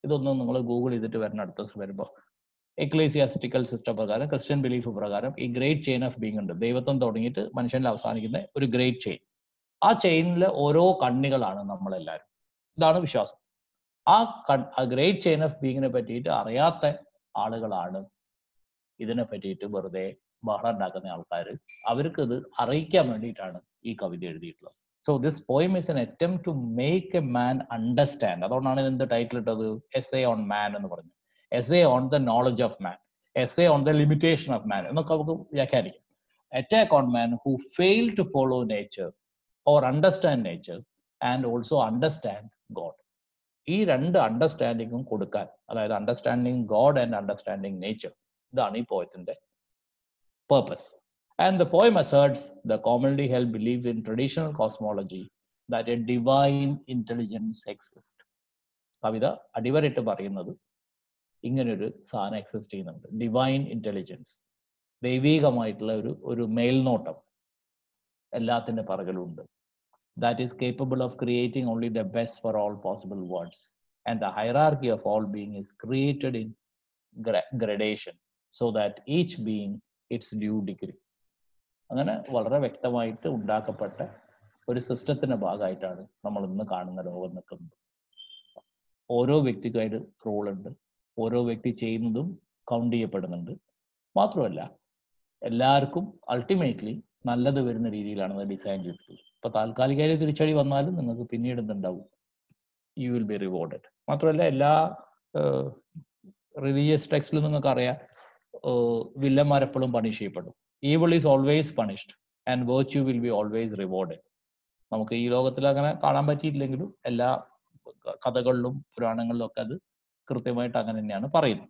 ഇതൊന്നും നിങ്ങൾ ഗൂഗിൾ ചെയ്തിട്ട് വരണം അടുത്ത ദിവസം വരുമ്പോൾ. എക്ലേസിയാസ്റ്റിക്കൽ സിസ്റ്റം പ്രകാരം, ക്രിസ്ത്യൻ ബിലീഫ് പ്രകാരം ഈ ഗ്രേറ്റ് ചെയിൻ ഓഫ് ബീങ് ഉണ്ട്. ദൈവത്വം തുടങ്ങിയിട്ട് മനുഷ്യനിൽ അവസാനിക്കുന്ന ഒരു ഗ്രേറ്റ് ചെയിൻ. ആ ചെയിനിലെ ഓരോ കണ്ണികളാണ് നമ്മളെല്ലാവരും. ഇതാണ് വിശ്വാസം. ആ ഗ്രേറ്റ് ചെയിൻ ഓഫ് ബീങ്ങിനെ പറ്റിയിട്ട് അറിയാത്ത ആളുകളാണ് ഇതിനെ പറ്റിയിട്ട് വെറുതെ ബഹളം ഉണ്ടാക്കുന്ന ആൾക്കാർ. അവർക്ക് ഇത് അറിയിക്കാൻ വേണ്ടിയിട്ടാണ് ഈ കവിത എഴുതിയിട്ടുള്ളത്. So this poem is an attempt to make a man understand. അതുകൊണ്ടാണ് ഇതിന്റെ ടൈറ്റിൽ ഇട്ടത് എസ്സേ ഓൺ മാൻ എന്ന് പറഞ്ഞു. Essay on the knowledge of man, essay on the limitation of man എന്നൊക്കെ നമുക്ക് വ്യാഖ്യാനിക്കാം. Attack on man who fail to follow nature or understand nature and also understand God. ഈ രണ്ട് അണ്ടർസ്റ്റാൻഡിങ്ങും കൊടുക്കാൻ, അതായത് understanding God and understanding nature, ഇതാണ് ഈ പോയത്തിന്റെ purpose. And the poem asserts the commonly held belief in traditional cosmology that a divine intelligence exists. കവിത അടിവരയിട്ട് പറയുന്നത് ഇങ്ങനൊരു സാധനം എക്സിസ്റ്റ് ചെയ്യുന്നുണ്ട്, ഡിവൈൻ ഇന്റലിജൻസ്, ദൈവീകമായിട്ടുള്ള ഒരു മേൽനോട്ടം എല്ലാത്തിൻ്റെ പറകലുണ്ട്. That is capable of creating only the best for all possible worlds. And the hierarchy of all being is created in gradation so that each being its due degree. അങ്ങനെ വളരെ വ്യക്തമായിട്ട് ഉണ്ടാക്കപ്പെട്ട ഒരു സിസ്റ്റത്തിന്റെ ഭാഗമായിട്ടാണ് നമ്മൾ ഇന്ന് കാണുന്ന ലോകം നിൽക്കുന്നത്. ഓരോ വ്യക്തിക്കായിട്ട് റോളുണ്ട്, ഓരോ വ്യക്തി ചെയ്യുന്നതും കൗണ്ട് ചെയ്യപ്പെടുന്നുണ്ട്. മാത്രമല്ല എല്ലാവർക്കും അൾട്ടിമേറ്റ്ലി നല്ലത് വരുന്ന രീതിയിലാണ് അത് ഡിസൈൻ ചെയ്തിട്ടുള്ളത്. ഇപ്പൊ താൽക്കാലികമായി തിരിച്ചടി വന്നാലും നിങ്ങൾക്ക് പിന്നീട് എന്തുണ്ടാവും, യു വിൽ ബി റിവാർഡഡ്. മാത്രമല്ല എല്ലാ റിലീജിയസ് ടെക്സ്റ്റിലും നിങ്ങൾക്ക് അറിയാം, വില്ലന്മാരെപ്പോഴും പണിഷ് ചെയ്യപ്പെടും. Evil is always punished and virtue will be always rewarded. നമുക്ക് ഈ ലോകത്തിൽ അങ്ങനെ കാണാൻ പറ്റിയിട്ടില്ലെങ്കിലും എല്ലാ കഥകളിലും പുരാണങ്ങളിലും ഒക്കെ അത് കൃത്യമായിട്ട് അങ്ങനെ തന്നെയാണ് പറയുന്നത്.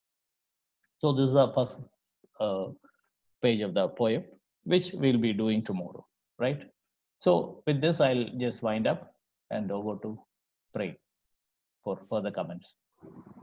So this is the first page of the poem, which we'll be doing tomorrow, right? So with this, I'll just wind up and over to Prem for further comments.